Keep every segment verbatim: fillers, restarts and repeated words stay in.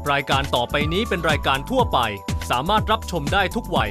รายการต่อไปนี้เป็นรายการทั่วไปสามารถรับชมได้ทุกวัย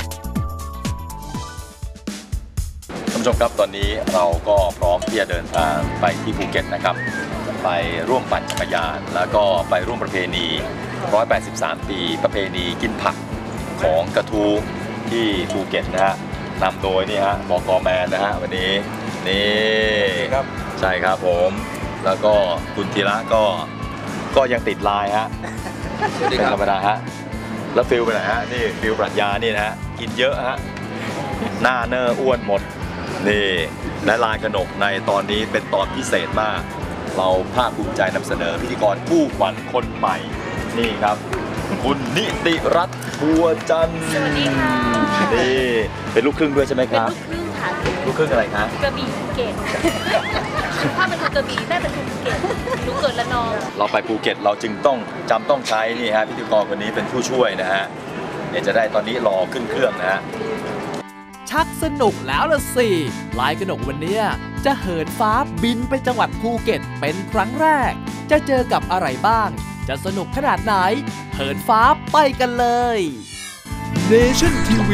ท่านผู้ชมครับตอนนี้เราก็พร้อมที่จะเดินทางไปที่ภูเก็ตนะครับไปร่วมปั่นจักรยานแล้วก็ไปร่วมประเพณีหนึ่งร้อยแปดสิบสามปีประเพณีกินผักของกระทู้ที่ภูเก็ตนะฮะนำโดยนี่ฮะบก.แมนนะฮะวันนี้นี่ครับใช่ครับผมแล้วก็คุณธีระก็ก็ยังติดลายฮะเป็นธรรมดาฮะแล้วฟิลไปไหนฮะนี่ฟิลปรัชญานี่นะฮะกินเยอะฮะหน้าเนออ้วนหมดนี่และลายกนกในตอนนี้เป็นตอนพิเศษมากเราภาคภูมิใจนำเสนอพิธีกรคู่ขวัญคนใหม่นี่ครับคุณนิติรัตน์บัวจันทร์สวัสดีค่ะนี่เป็นลูกครึ่งด้วยใช่ไหมครับเป็นลูกครึ่งค่ะลูกครึ่งอะไรคะกระบี่ภูเก็ตถ้าเป็นคนกระบี่แม่เป็นคนภูเก็ตหนูเกิดละนองเราไปภูเก็ตเราจึงต้องจำต้องใช้นี่ฮะพิธีกรคนนี้เป็นผู้ช่วยนะฮะเดี๋ยวจะได้ตอนนี้รอขึ้นเครื่องนะฮะชักสนุกแล้วล่ะสิลายกนกวันนี้จะเหินฟ้าบินไปจังหวัดภูเก็ตเป็นครั้งแรกจะเจอกับอะไรบ้างจะสนุกขนาดไหนเหินฟ้าไปกันเลย Nation ที วี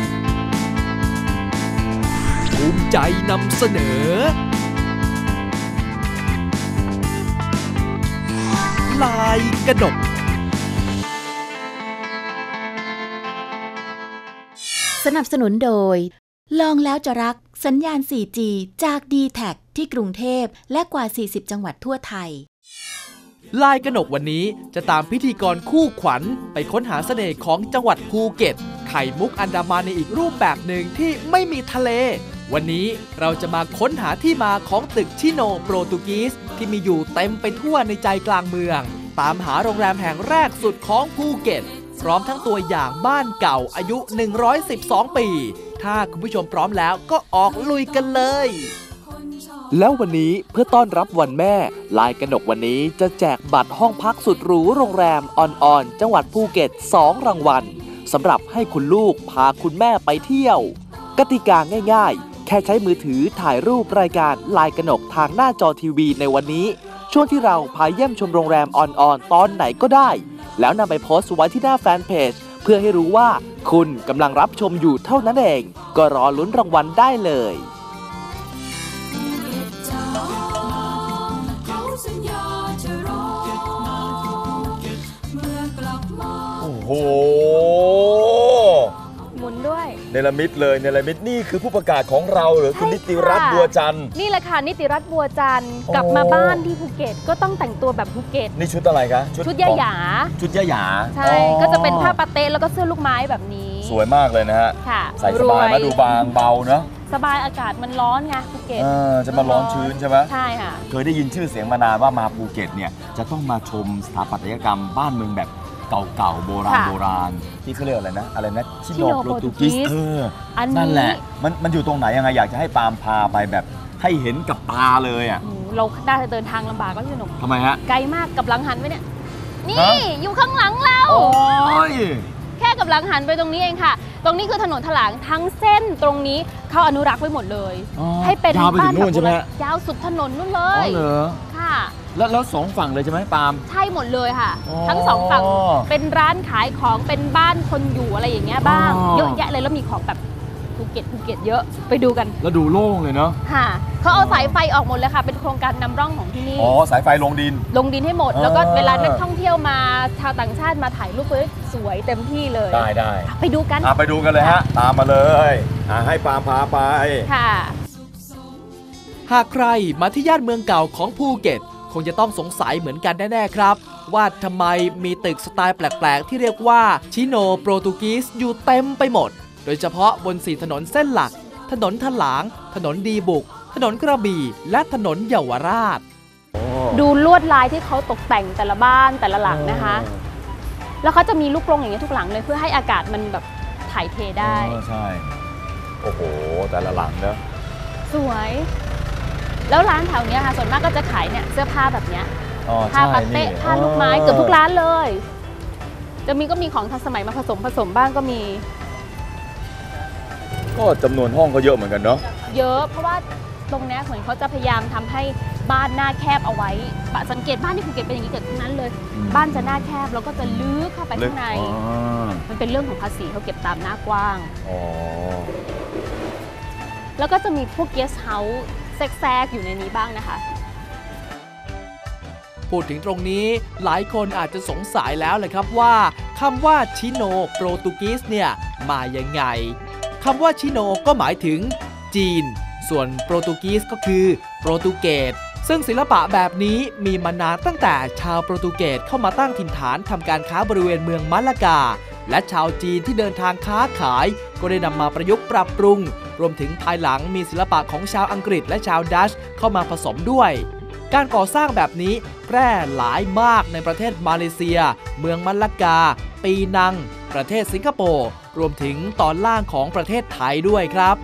ภูมิใจนำเสนอลายกนกสนับสนุนโดยลองแล้วจะรักสัญญาณ โฟร์จี จาก ดี แท็ก ที่กรุงเทพและกว่าสี่สิบจังหวัดทั่วไทยลายกนกวันนี้จะตามพิธีกรคู่ขวัญไปค้นหาเสน่ห์ของจังหวัดภูเก็ตไข่มุกอันดามันในอีกรูปแบบหนึ่งที่ไม่มีทะเลวันนี้เราจะมาค้นหาที่มาของตึกชิโนโปรตุกีสที่มีอยู่เต็มไปทั่วในใจกลางเมืองตามหาโรงแรมแห่งแรกสุดของภูเก็ตพร้อมทั้งตัวอย่างบ้านเก่าอายุหนึ่งร้อยสิบสองปีถ้าคุณผู้ชมพร้อมแล้วก็ออกลุยกันเลยแล้ววันนี้เพื่อต้อนรับวันแม่ลายกนกวันนี้จะแจกบัตรห้องพักสุดหรูโรงแรมออนออนจังหวัดภูเก็ตสองรางวัลสำหรับให้คุณลูกพาคุณแม่ไปเที่ยวกติกาง่ายๆแค่ใช้มือถือถ่ายรูปรายการลายกนกทางหน้าจอทีวีในวันนี้ช่วงที่เราพาเยี่ยมชมโรงแรมออนออนตอนไหนก็ได้แล้วนำไปโพสต์ไว้ที่หน้าแฟนเพจเพื่อให้รู้ว่าคุณกำลังรับชมอยู่เท่านั้นเองก็รอลุ้นรางวัลได้เลยโอ้โหหมุนด้วยเนรมิตเลยเนรมิตนี่คือผู้ประกาศของเราหรือคุณนิติรัตน์บัวจันทร์นี่แหละค่ะนิติรัตน์บัวจันทร์กลับมาบ้านที่ภูเก็ตก็ต้องแต่งตัวแบบภูเก็ตนี่ชุดอะไรคะชุดย่าหยาชุดย่าหยาใช่ก็จะเป็นผ้าปาเต้แล้วก็เสื้อลูกไม้แบบนี้สวยมากเลยนะฮะใส่สบายมาดูบางเบาเนอะสบายอากาศมันร้อนไงภูเก็ตจะมาร้อนชื้นใช่ไหมใช่ค่ะเคยได้ยินชื่อเสียงมานานว่ามาภูเก็ตเนี่ยจะต้องมาชมสถาปัตยกรรมบ้านเมืองแบบเก่าๆโบราณโบราณที่เขาเรียกอะไรนะอะไรนะชิโนโปรตุกีสเออนั่นแหละมันมันอยู่ตรงไหนยังไงอยากจะให้ปาล์มพาไปแบบให้เห็นกับตาเลยอ่ะเราได้เดินทางลำบากก็พี่หนุ่มทำไมฮะไกลมากกับหลังหันไปเนี่ยนี่อยู่ข้างหลังเราโอ้ยแค่กับหลังหันไปตรงนี้เองค่ะตรงนี้คือถนนถลางทั้งเส้นตรงนี้เขาอนุรักษ์ไว้หมดเลยให้เป็นบ้านแบบยาวสุดถนนนู่นเลยอ๋อเหรอค่ะแล้วแล้วสองฝั่งเลยใช่ไหมปาล์มใช่หมดเลยค่ะทั้งสองฝั่งเป็นร้านขายของเป็นบ้านคนอยู่อะไรอย่างเงี้ยบ้างเยอะแยะเลยแล้วมีของแบบภูเก็ตภูเก็ตเยอะไปดูกันแล้วดูโล่งเลยเนาะค่ะเขาเอาสายไฟออกหมดเลยค่ะเป็นโครงการนำร่องของที่นี่อ๋อสายไฟลงดินลงดินให้หมดแล้วก็เวลานักท่องเที่ยวมาชาวต่างชาติมาถ่ายรูปสวยเต็มที่เลยได้ได้ไปดูกันไปดูกันเลยฮะตามมาเลยให้ปาล์มพาไปค่ะหากใครมาที่ย่านเมืองเก่าของภูเก็ตคงจะต้องสงสัยเหมือนกันแน่ๆครับว่าทำไมมีตึกสไตล์แปลกๆที่เรียกว่าชิโนโปรตุกีสอยู่เต็มไปหมดโดยเฉพาะบนสี่ถนนเส้นหลักถนนถลางถนนดีบุกถนนกระบี่และถนนเยาวราชดูลวดลายที่เขาตกแต่งแต่ละบ้านแต่ละหลังนะคะแล้วเขาจะมีลูกกรงอย่างนี้ทุกหลังเลยเพื่อให้อากาศมันแบบถ่ายเทได้ใช่โอ้โหแต่ละหลังเนอะสวยแล้วร้านแถวนี้ค่ะส่วนมากก็จะขายเนี่ยเสื้อผ้าแบบเนี้ยผ้าปาเต้ผ้าลูกไม้เกือบทุกร้านเลยจะมีก็มีของทันสมัยมาผสมผสมบ้างก็มีก็จำนวนห้องก็เยอะเหมือนกันเนาะเยอะเพราะว่าตรงนี้เหมือนเขาจะพยายามทำให้บ้านหน้าแคบเอาไว้สังเกตบ้านที่ภูเก็ตเป็นอย่างนี้เกิดทั้งนั้นเลยบ้านจะหน้าแคบแล้วก็จะลึกเข้าไปข้างในมันเป็นเรื่องของภาษีเขาเก็บตามหน้ากว้างแล้วก็จะมีพวก guest house แทรกๆอยู่ในนี้บ้างนะคะพูดถึงตรงนี้หลายคนอาจจะสงสัยแล้วเลยครับว่าคำว่าชิโนโปรตุกีสเนี่ยมายังไงคำว่าชิโนก็หมายถึงจีนส่วนโปรตุกีสก็คือโปรตุเกสซึ่งศิลปะแบบนี้มีมานานตั้งแต่ชาวโปรตุเกสเข้ามาตั้งถิ่นฐานทำการค้าบริเวณเมืองมะละกาและชาวจีนที่เดินทางค้าขายก็ได้นำมาประยุกต์ปรับปรุงรวมถึงภายหลังมีศิลปะของชาวอังกฤษและชาวดัชเข้ามาผสมด้วยการก่อสร้างแบบนี้แพร่หลายมากในประเทศมาเลเซียเมืองมะละกาปีนังประเทศสิงคโปร์รวมถึงตอนล่างของประเทศไทยด้วยครับ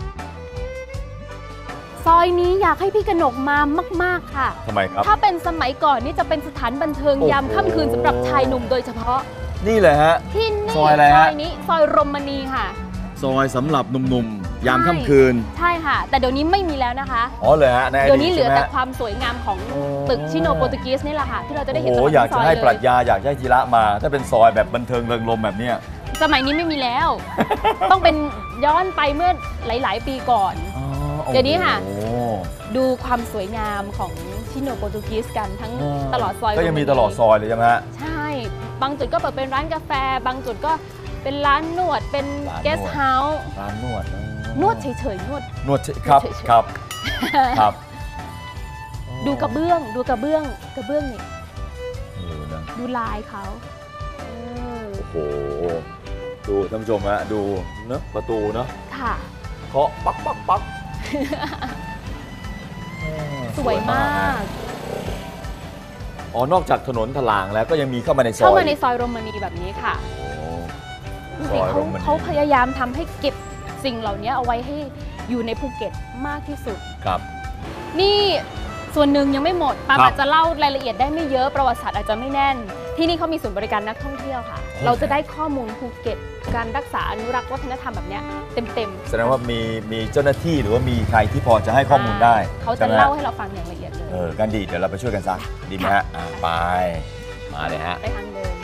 ซอยนี้อยากให้พี่กนกมามากๆค่ะทำไมครับถ้าเป็นสมัยก่อนนี่จะเป็นสถานบันเทิงยามค่ำคืนสำหรับชายหนุ่มโดยเฉพาะนี่เลยฮะที่นี่ซอยอะไรฮะซอยนี้ซอยรมณีค่ะซอยสำหรับหนุ่มๆยามค่ำคืนใช่ค่ะแต่เดี๋ยวนี้ไม่มีแล้วนะคะอ๋อเลยฮะเดี๋ยวนี้เหลือแต่ความสวยงามของตึกชิโนโปรตุกีสนี่แหละค่ะที่เราจะได้เห็นตลอดซอยเลยอยากจะให้ปรัชญาอยากให้ธีระมาถ้าเป็นซอยแบบบันเทิงเริงรมแบบนี้สมัยนี้ไม่มีแล้ว ต้องเป็นย้อนไปเมื่อหลายๆปีก่อนเดี๋ยวนี้ค่ะดูความสวยงามของชิโนโปรตุกีสกันทั้งตลอดซอยก็ยังมีตลอดซอยเลยใช่ไหมฮะใช่บางจุดก็เปิดเป็นร้านกาแฟบางจุดก็เป็นร้านนวดเป็นเกสต์เฮาส์ร้านนวดนวดเฉยๆนวดนวดครับครับครับดูกระเบื้องดูกระเบื้องกระเบื้องนี่ดูลายเขาโอ้โหดูท่านผู้ชมฮะดูเนอะประตูเนอะค่ะเคาะปักปักปักสวยมากอ๋อนอกจากถนนถลางแล้วก็ยังมีเข้ามาในซอยเข้ามาในซอยโรมานีแบบนี้ค่ะเขาเขาพยายามทำให้เก็บสิ่งเหล่านี้เอาไว้ให้อยู่ในภูเก็ตมากที่สุดครับนี่ส่วนหนึ่งยังไม่หมดปาอาจจะเล่ารายละเอียดได้ไม่เยอะประวัติศาสตร์อาจจะไม่แน่นที่นี่เขามีศูนย์บริการนักท่องเที่ยวค่ะเราจะได้ข้อมูลภูเก็ตการรักษาอนุรักษ์วัฒนธรรมแบบนี้เต็มๆแสดงว่ามีมีเจ้าหน้าที่หรือว่ามีใครที่พอจะให้ข้อมูลได้เขาจะเล่าให้เราฟังอย่างละเอียดเลยเออกันดีเดี๋ยวเราไปช่วยกันซักดีไหมฮะไปมาเลยฮะไปทางเดิน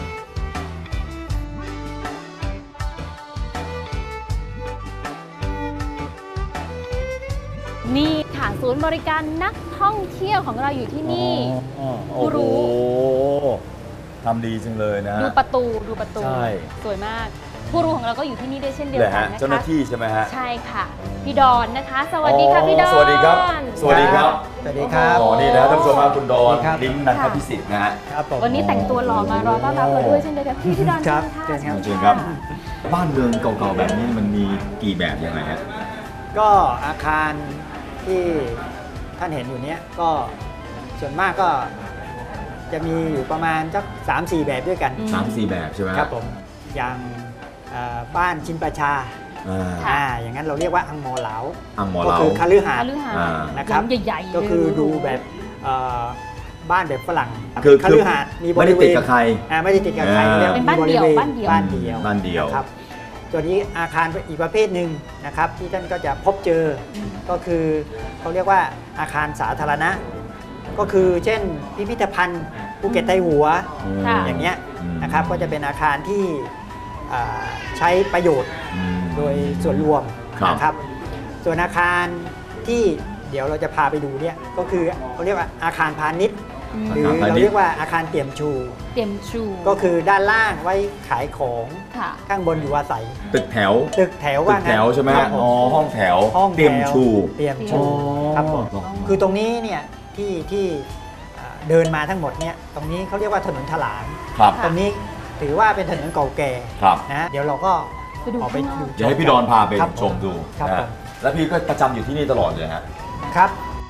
นี่ค่ะศูนย์บริการนักท่องเที่ยวของเราอยู่ที่นี่ผู้รู้ทำดีจังเลยนะดูประตูดูประตูสวยมากผู้รู้ของเราก็อยู่ที่นี่ด้วยเช่นเดียวกันนะคะเจ้าหน้าที่ใช่ไหมฮะใช่ค่ะพี่ดอนนะคะสวัสดีค่ะพี่ดอนสวัสดีครับสวัสดีครับสวัสดีครับอ๋อนี่นะท่านผู้ชมมาคุณดอนลิ้มนันทพิสิทธิ์นะฮะวันนี้แต่งตัวหล่อมารอต้อนรับเราด้วยเช่นเดียวกันพี่พี่ดอนครับเชิญครับเชิญครับบ้านเมืองเก่าๆแบบนี้มันมีกี่แบบยังไงฮะก็อาคารที่ท่านเห็นอยู่เนี้ยก็ส่วนมากก็จะมีอยู่ประมาณสักสามสี่แบบด้วยกันสามสี่แบบใช่ไหมครับผมอย่างบ้านชินประชาอ่าอย่างนั้นเราเรียกว่าอังมอเหลาอังมอเหลาก็คือคฤหาสน์นะครับใหญ่ๆก็คือดูแบบบ้านแบบฝรั่งคือคฤหาสน์มีบริเวณไม่ได้ติดกับใครไม่ได้ติดกับใครเป็นบ้านเดียวบ้านเดียวบ้านเดียวบ้านเดียวครับตัวนี้อาคารอีกประเภทหนึ่งนะครับที่ท่านก็จะพบเจอก็คือเขาเรียกว่าอาคารสาธารณะก็คือเช่นพิพิธภัณฑ์ภูเก็ตไทหัวอย่างเงี้ยนะครับก็จะเป็นอาคารที่ใช้ประโยชน์โดยส่วนรวมนะครับส่วนอาคารที่เดี๋ยวเราจะพาไปดูเนี่ยก็คือเขาเรียกว่าอาคารพาณิชย์หรือเราเรียกว่าอาคารเตี่ยมชูเตี่ยมชูก็คือด้านล่างไว้ขายของข้างบนอยู่อาศัยตึกแถวตึกแถวว่างั้นตึกแถวใช่ไหมอ๋อห้องแถวห้องเตี่ยมชูเตี่ยมชูครับผมคือตรงนี้เนี่ยที่ที่เดินมาทั้งหมดเนี่ยตรงนี้เขาเรียกว่าถนนถลางตรงนี้ถือว่าเป็นถนนเก่าแก่นะเดี๋ยวเราก็ออกไปดูเดี๋ยวให้พี่ดอนพาไปชมดูนะแล้วพี่ก็ประจำอยู่ที่นี่ตลอดเลยฮะครับ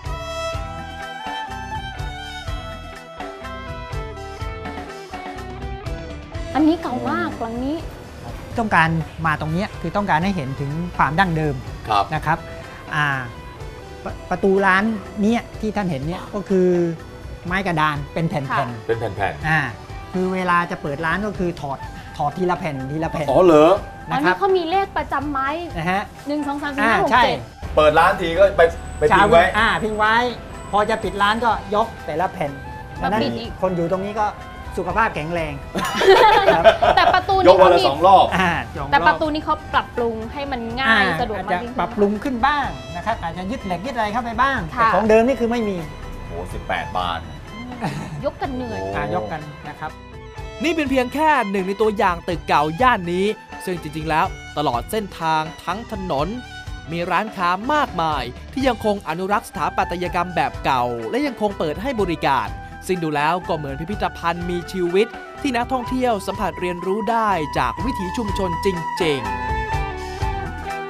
อันนี้เก่ามากหลังนี้ต้องการมาตรงนี้คือต้องการให้เห็นถึงความดั้งเดิมนะครับอ่าประตูร้านนี้ที่ท่านเห็นเนี่ยก็คือไม้กระดานเป็นแผ่นๆเป็นแผ่นๆอ่าคือเวลาจะเปิดร้านก็คือถอดถอดทีละแผ่นทีละแผ่นอ๋อเหรออันนี้เขามีเลขประจำไม้นะฮะหนึ่งสองสามสี่ห้าหกเจ็ดเปิดร้านทีก็ไปไปพิงไว้อ่าพิงไว้พอจะปิดร้านก็ยกแต่ละแผ่นมาดังนั้นปิดอีกคนอยู่ตรงนี้ก็สุขภาพแข็งแรงครับแต่ประตูยนี้กวันเขาละมีสองรอบอ่าสองแต่รปอบระตูนี้เขาปรับปรุงให้มันง่ายอ่สะดวกอาจมาจะกยิ่งขึ้นปรับปรุงขึ้นบ้างนะครับอาจจะยึดเหล็กยึดอะไรเข้าไปบ้างค่ะแต่ของเดิมนี่คือไม่มีโอ้สิบแปดบาทยกกันเหนื่อยโอ้อ่ายกกันนะครับนี่เป็นเพียงแค่หนึ่งในตัวอย่างตึกเก่าย่านนี้ ซึ่งจริงๆแล้วตลอดเส้นทางทั้งถนน มีร้านค้ามากมาย ที่ยังคงอนุรักษ์สถาปัตยกรรมแบบเก่า และยังคงเปิดให้บริการ ซึ่งดูแล้วก็เหมือนพิพิธภัณฑ์มีชีวิต ที่นักท่องเที่ยวสัมผัสเรียนรู้ได้จากวิถีชุมชนจริงๆ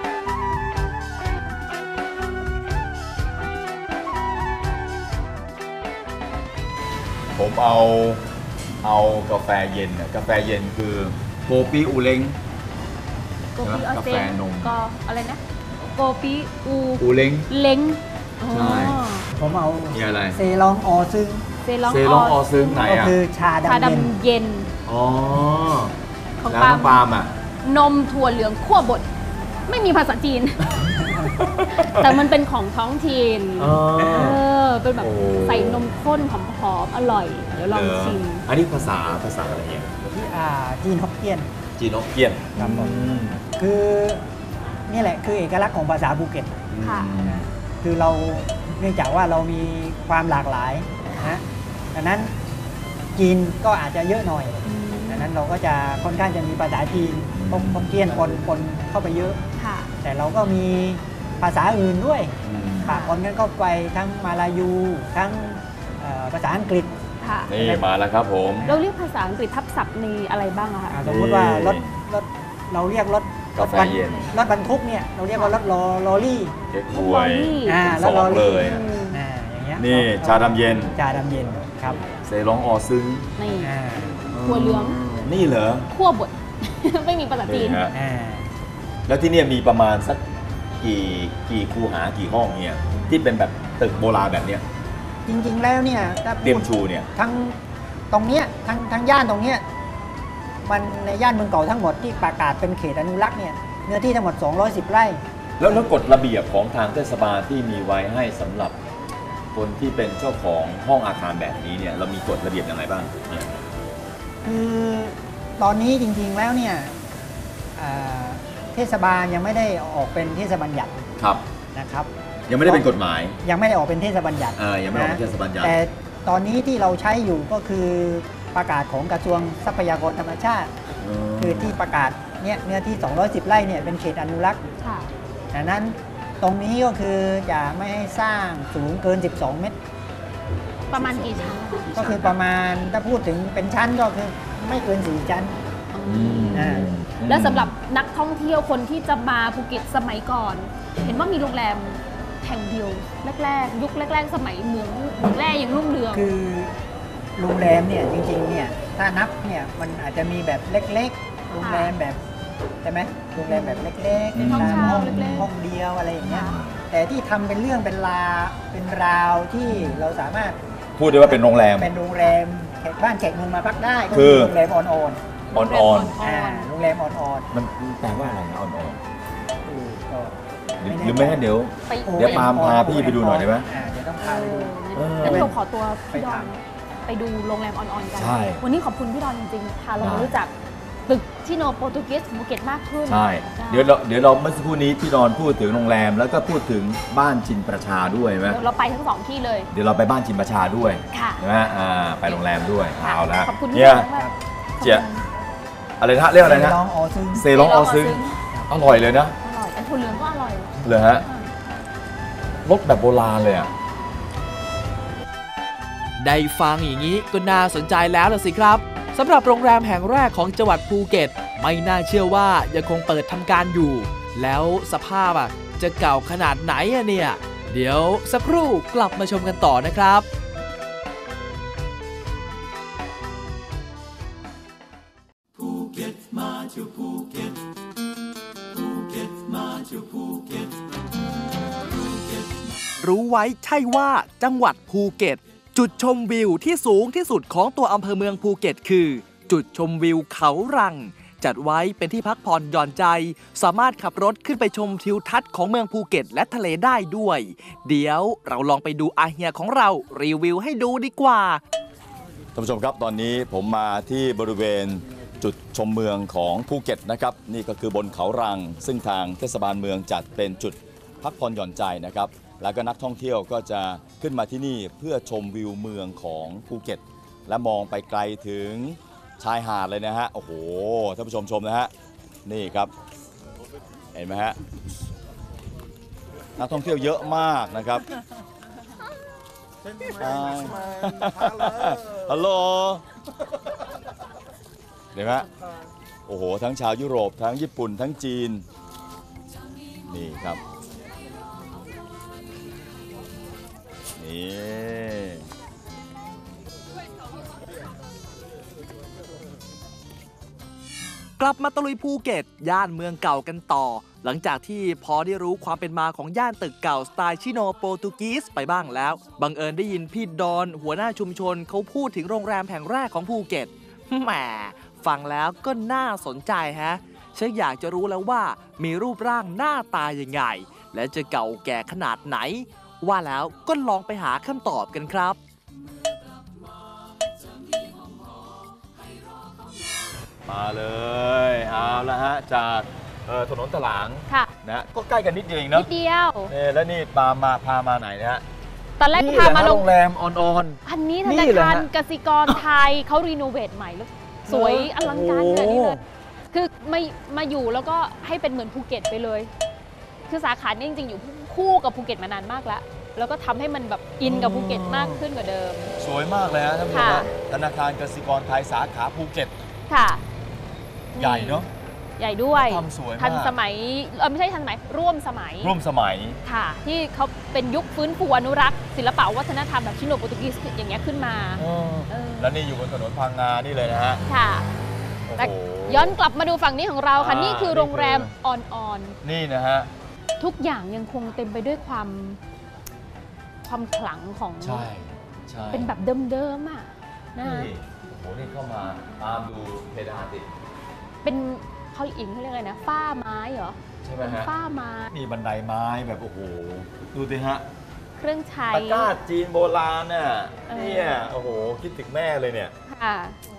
ผมเอาเอากาแฟเย็นน่ะกาแฟเย็นคือโกปีอูเล้งโกปีออเซกาแฟนนมก็อะไรนะ โกปีอูอูเล้งเล้งใช่อ๋อผมเอามีอะไรเซลองออซึ่งเซลองเซลองออซึ้งไหนก็อ่ะคือชาชาดำเย็นดำเย็นอ๋อของแล้วปาล์น้มองปาล์มอ่ะนมถั่วเหลืองคั่วบดไม่มีภาษาจีน แต่มันเป็นของท้องถิ่นอ๋อเออเป็นแบบโอ้ใส่นมข้นหอมๆอร่อย เดี๋ยวลองชิมอันนี้ภาษาภาษาอะไรเนี่ยที่อ่าจีนฮกเกี้ยนจีนฮกเกี้ยนครับผมอืมคือนี่แหละคือเอกลักษณ์ของภาษาภูเก็ตค่ะคือเราเนื่องจากว่าเรามีความหลากหลายนะฮะดังนั้นจีนก็อาจจะเยอะหน่อยดังนั้นเราก็จะค่อนข้างจะมีภาษาจีนฮกฮกเกี้ยนปนปนเข้าไปเยอะค่ะแต่เราก็มีภาษาอื่นด้วยอืมปะปนกันเข้าไปทั้งมาลายูทั้งเอ่อภาษาอังกฤษค่ะนี่มาแล้วครับผมเราเรียกภาษาอังกฤษทับศัพท์มีอะไรบ้างอะคะอ่าสมมติว่ารถรถเราเรียกรถกาแฟรถบรรเย็นรถบรรทุกเนี่ยเราเรียกว่ารถลอลอรี่เก๊กฮวยอ่าสองเลยอืมอ่าอย่างเงี้ยนี่ชาดำเย็นชาดำเย็นครับเซลองออซึ้งนี่อ่าถั่วเหลืองนี่เหรอคั่วบด ไม่มีภาษาจีนี่นฮะอ่าแล้วที่เนี่ยมีประมาณสักกี่กี่คูหากี่ห้องเนี่ยที่เป็นแบบตึกโบราณแบบเนี้ยจริงๆแล้วเนี่ยถ้าเตรียมพูดชูเนี่ยทั้งตรงเนี้ยทั้งทั้งย่านตรงเนี้ยมันในย่านเมืองเก่าทั้งหมดที่ประกาศเป็นเขตอนุรักษ์เนี่ยเนื้อที่ทั้งหมดสองร้อยสิบไร่แล้วแล้วกฎระเบียบของทางเทศบาลที่มีไว้ให้สำหรับคนที่เป็นเจ้าของห้องอาคารแบบนี้เนี่ยเรามีกฎระเบียบอย่างไรบ้างเนี่ยคือตอนนี้จริงๆแล้วเนี่ยอ่าเทศบาลยังไม่ได้ออกเป็นเทศบัญญัติครับนะครับยังไม่ได้เป็นกฎหมายยังไม่ได้ออกเป็นเทศบัญญัติเออยังไม่ได้ออกเป็นเทศบัญญัติแต่ตอนนี้ที่เราใช้อยู่ก็คือประกาศของกระทรวงทรัพยากรธรรมชาติ คือที่ประกาศเนี่ยเนื้อที่สองร้อยสิบไร่เนี่ยเป็นเขตอนุรักษ์ค่ะดังนั้นตรงนี้ก็คือจะไม่ให้สร้างสูงเกิน สิบสอง เมตรประมาณกี่ชั้นก็คือประมาณถ้าพูดถึงเป็นชั้นก็คือไม่เกินสี่ชั้นอืมอ่าและสำหรับนักท่องเที่ยวคนที่จะมาภูเก็ตสมัยก่อน เห็นว่ามีโรงแรมแห่งเดียวแรกๆ ยุคแรก ๆ สมัยเมืองเมืองแรกยังรุ่งเรืองคือโรงแรมเนี่ยจริงๆเนี่ยถ้านับเนี่ยมันอาจจะมีแบบเล็กๆ โรงแรมแบบใช่ไหมโรงแรมแบบเล็กๆเป็นห้องเช่าห้องเล็กๆห้องเดียวอะไรอย่างเงี้ยค่ะแต่ที่ทำเป็นเรื่องเป็นราวเป็นราวที่เราสามารถพูดได้ว่าเป็นโรงแรมเป็นโรงแรมแขกบ้านแขกเมืองมาพักได้ก็คือโรงแรมออนออนออนออนๆอ่าโรงแรมออนออนมันแปลว่าอะไรนะออนออนก็หรือหรือไม่งั้นเดี๋ยวไปโอ้เดี๋ยวปาล์มพาพี่ไปดูหน่อยได้ไหมอ่าเดี๋ยวต้องพาไปดูเอองั้นเราขอตัวพี่ดอนไปถามไปดูโรงแรมออนๆกันใช่วันนี้ขอบคุณพี่ดอนจริงๆพาเราได้มารู้จักตึกที่โนโปรตุเกสภูเก็ตมากขึ้นใช่ เดี๋ยวเราเดี๋ยวเราเมื่อสักครู่นี้พี่ดอนพูดถึงโรงแรมแล้วก็พูดถึงบ้านชินประชาด้วยไหมเดี๋ยวเราไปทั้งสองที่เลยเดี๋ยวเราไปบ้านชินประชาด้วยค่ะใช่ไหมอ่าไปโรงแรมด้วยเอาละขอบคุณพี่เนี่ดยอนมากเจี๊ย อะไรนะเรียกอะไรนะลองออซึ่งเซลองออซึ้งอร่อยเลยนะอร่อยอันถั่วเหลืองก็อร่อยเลยฮะรสแบบโบราณเลยอ่ะได้ฟังอย่างนี้ก็น่าสนใจแล้วล่ะสิครับสำหรับโรงแรมแห่งแรกของจังหวัดภูเก็ตไม่น่าเชื่อว่ายังคงเปิดทำการอยู่ แล้วสภาพอ่ะจะเก่าขนาดไหนอะเนี่ย เดี๋ยวสักครู่กลับมาชมกันต่อนะครับ รู้ไว้ใช่ว่าจังหวัดภูเก็ตจุดชมวิวที่สูงที่สุดของตัวอำเภอเมืองภูเก็ตคือ จุดชมวิวเขารังจัดไว้เป็นที่พักผ่อนหย่อนใจสามารถขับรถขึ้นไปชมทิวทัศน์ของเมืองภูเก็ตและทะเลได้ด้วยเดี๋ยวเราลองไปดูอาเฮียของเรารีวิวให้ดูดีกว่าท่านผู้ชมครับตอนนี้ผมมาที่บริเวณจุดชมเมืองของภูเก็ตนะครับนี่ก็คือบนเขารังซึ่งทางเทศบาลเมืองจัดเป็นจุดพักผ่อนหย่อนใจนะครับแล้วก็นักท่องเที่ยวก็จะขึ้นมาที่นี่เพื่อชมวิวเมืองของภูเก็ตและมองไปไกลถึงชายหาดเลยนะฮะโอ้โหท่านผู้ชมชมนะฮะนี่ครับเห็นไหมฮะนักท่องเที่ยวเยอะมากนะครับฮัลโหลเห็นไหมโอ้โหทั้งชาวยุโรปทั้งญี่ปุ่นทั้งจีนนี่ครับนี่กลับมาตะลุยภูเก็ตย่านเมืองเก่ากันต่อหลังจากที่พอได้รู้ความเป็นมาของย่านตึกเก่าสไตล์ชิโนโปรตุกีสไปบ้างแล้วบังเอิญได้ยินพี่ดอนหัวหน้าชุมชนเขาพูดถึงโรงแรมแห่งแรกของภูเก็ตแหมฟังแล้วก็น่าสนใจฮะฉันอยากจะรู้แล้วว่ามีรูปร่างหน้าตายังไงและจะเก่าแก่ขนาดไหนว่าแล้วก็ลองไปหาคำตอบกันครับมาเลยเอาละฮะจากถนนตลางนะก็ใกล้กันนิดเดียวเองเนาะนิดเดียวแล้วนี่พามาพามาไหนนะฮะตอนแรกพามาโรงแรมออนๆอันนี้ธนาคารกสิกรไทยเขารีโนเวทใหม่แล้วสวยอลังการเลยนี่เลยคือมามาอยู่แล้วก็ให้เป็นเหมือนภูเก็ตไปเลยคือสาขานี้จริงๆอยู่คู่กับภูเก็ตมานานมากแล้วแล้วก็ทำให้มันแบบอินกับภูเก็ตมากขึ้นกว่าเดิมสวยมากเลยฮะท่านผู้ชมธนาคารกสิกรไทยสาขาภูเก็ตค่ะใหญ่เนาะใหญ่ด้วยทำสวยมากทันสมัยเออไม่ใช่ทันสมัยร่วมสมัยร่วมสมัยค่ะที่เขาเป็นยุคฟื้นฟูอนุรักษ์ศิลปะวัฒนธรรมแบบชิโนโปรตุกีสอย่างเงี้ยขึ้นมาแล้วนี่อยู่บนถนนพังงานี่เลยนะฮะค่ะแต่ย้อนกลับมาดูฝั่งนี้ของเราค่ะนี่คือโรงแรมออนออนนี่นะฮะทุกอย่างยังคงเต็มไปด้วยความความขลังของใช่ใช่เป็นแบบเดิมๆอ่ะนะนี่โอ้โหนี่เข้ามาตามดูเพดานติดเป็นเขาอิงเขาเรียกอะไรนะฝ้าไม้เหรอใช่ไหมฮะฝ้าไม้นี่บันไดไม้แบบโอ้โหดูสิฮะเครื่องใช้ตะกร้าจีนโบราณน่ะเนี่ยโอ้โหคิดถึงแม่เลยเนี่ยค่ะ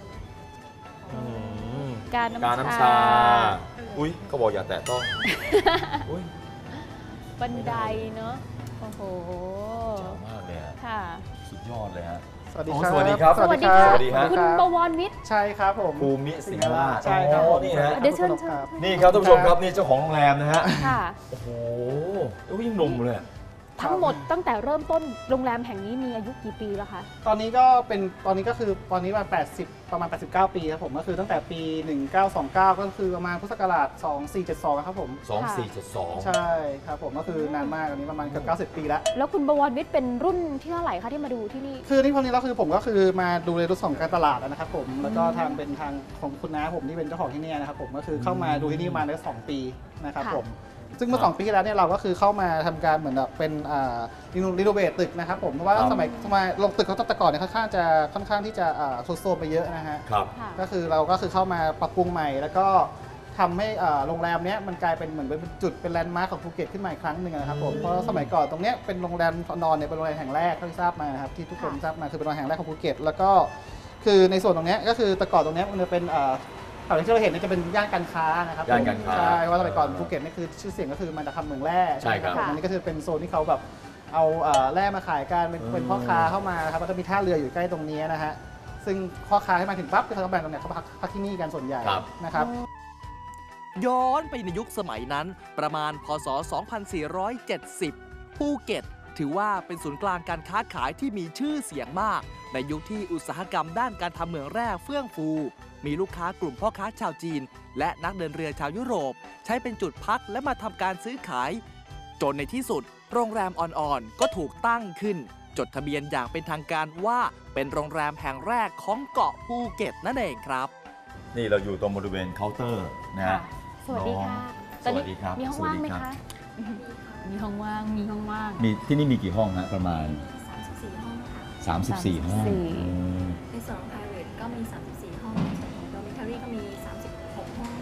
การน้ำชาอุ้ยเขาบอกอย่าแตะต้องอุ้ยบันไดเนาะโอ้โหเจ๋งมากเลยค่ะสุดยอดเลยฮะสวัสดีครับสวัสดีครับสวัสดีครับคุณบวรวิทย์ใช่ครับผมภูมิสิงห์ราชใช่ครับนี่นะเดี๋ยวเชิญนี่ครับท่านผู้ชมครับนี่เจ้าของโรงแรมนะฮะค่ะโอ้โหยังหนุ่มเลยทั้งหมดตั้งแต่เริ่มต้นโรงแรมแห่งนี้มีอายุกี่ปีแล้วคะตอนนี้ก็เป็นตอนนี้ก็คือตอนนี้มาแปดสิบประมาณแปดสิบเก้าปีครับผมก็คือตั้งแต่ปีหนึ่งเก้าสองเก้าก็คือประมาณพุทธศักราชสองสี่เจ็ดสองครับผมสองสี่เจ็ดสองใช่ครับผมก็คือนานมากอันนี้ประมาณเกือบเก้าสิบปีแล้วแล้วคุณบวรวิทย์เป็นรุ่นที่เท่าไหร่คะที่มาดูที่นี่คือที่พอนี้แล้วคือผมก็คือมาดูในรุ่นของการตลาดนะครับผมแล้วก็ทางเป็นทางของคุณน้าผมที่เป็นเจ้าของที่นี่นะครับผมก็คือเข้ามาดูที่นี่มาได้สองปีนะครับผมซึ่งเมื่อสองปีที่แล้วเนี่ยเราก็คือเข้ามาทำการเหมือนแบบเป็นรีโนเวทตึกนะครับผมเพราะว่าสมัยสมัยลงตึกเขาแต่ก่อนเนี่ยค่อนข้างจะค่อนข้างที่จะทรุดโทรมไปเยอะนะฮะก็คือเราก็คือเข้ามาปรับปรุงใหม่แล้วก็ทำให้โรงแรมเนี้ยมันกลายเป็นเหมือนเป็นจุดเป็นแลนด์มาร์คของภูเก็ตขึ้นมาอีกครั้งหนึ่งนะครับผมเพราะสมัยก่อนตรงเนี้ยเป็นโรงแรมนอนเนี่ยเป็นโรงแรมแห่งแรกที่ทราบมาครับที่ทุกคนทราบมาคือเป็นโรงแรมแห่งแรกของภูเก็ตแล้วก็คือในส่วนตรงเนี้ยก็คือแต่ก่อนตรงเนี้ยมันจะเป็นแถวที่เราเห็นนี่จะเป็นย่านการค้านะครับย่านการค้าใช่เพราะว่าสมัยก่อนภูเก็ตนี่คือชื่อเสียงก็คือมันจะทำเหมืองแร่ใช่ครับอันนี้ก็คือเป็นโซนที่เขาแบบเอาแร่มาขายกันเป็นพ่อค้าเข้ามาครับแล้วก็มีท่าเรืออยู่ใกล้ตรงนี้นะฮะซึ่งพ่อค้าให้มาถึงปั๊บเขาแบ่งตรงนี้เขาพักที่นี่กันส่วนใหญ่นะครับย้อนไปในยุคสมัยนั้นประมาณพ.ศ. สองพันสี่ร้อยเจ็ดสิบภูเก็ตถือว่าเป็นศูนย์กลางการค้าขายที่มีชื่อเสียงมากในยุคที่อุตสาหกรรมด้านการทำเหมืองแร่เฟื่องฟูมีลูกค้ากลุ่มพ่อค้าชาวจีนและนักเดินเรือชาวยุโรปใช้เป็นจุดพักและมาทำการซื้อขายจนในที่สุดโรงแรมอ่อนๆก็ถูกตั้งขึ้นจดทะเบียนอย่างเป็นทางการว่าเป็นโรงแรมแห่งแรกของเกาะภูเก็ตนั่นเองครับนี่เราอยู่ตรงบริเวณเคาน์เตอร์นะฮะสวัสดีค่ะสวัสดีครับมีห้องว่างไหมคะมีห้องว่างมีห้องว่างมีที่นี่มีกี่ห้องฮะประมาณสามสิบสี่ห้องค่ะสามสิบสี่ห้องในส่วนของ private ก็มีสามสิบสี่ห้องในส่วนของ dormitory ก็มีสามสิบหกห้อง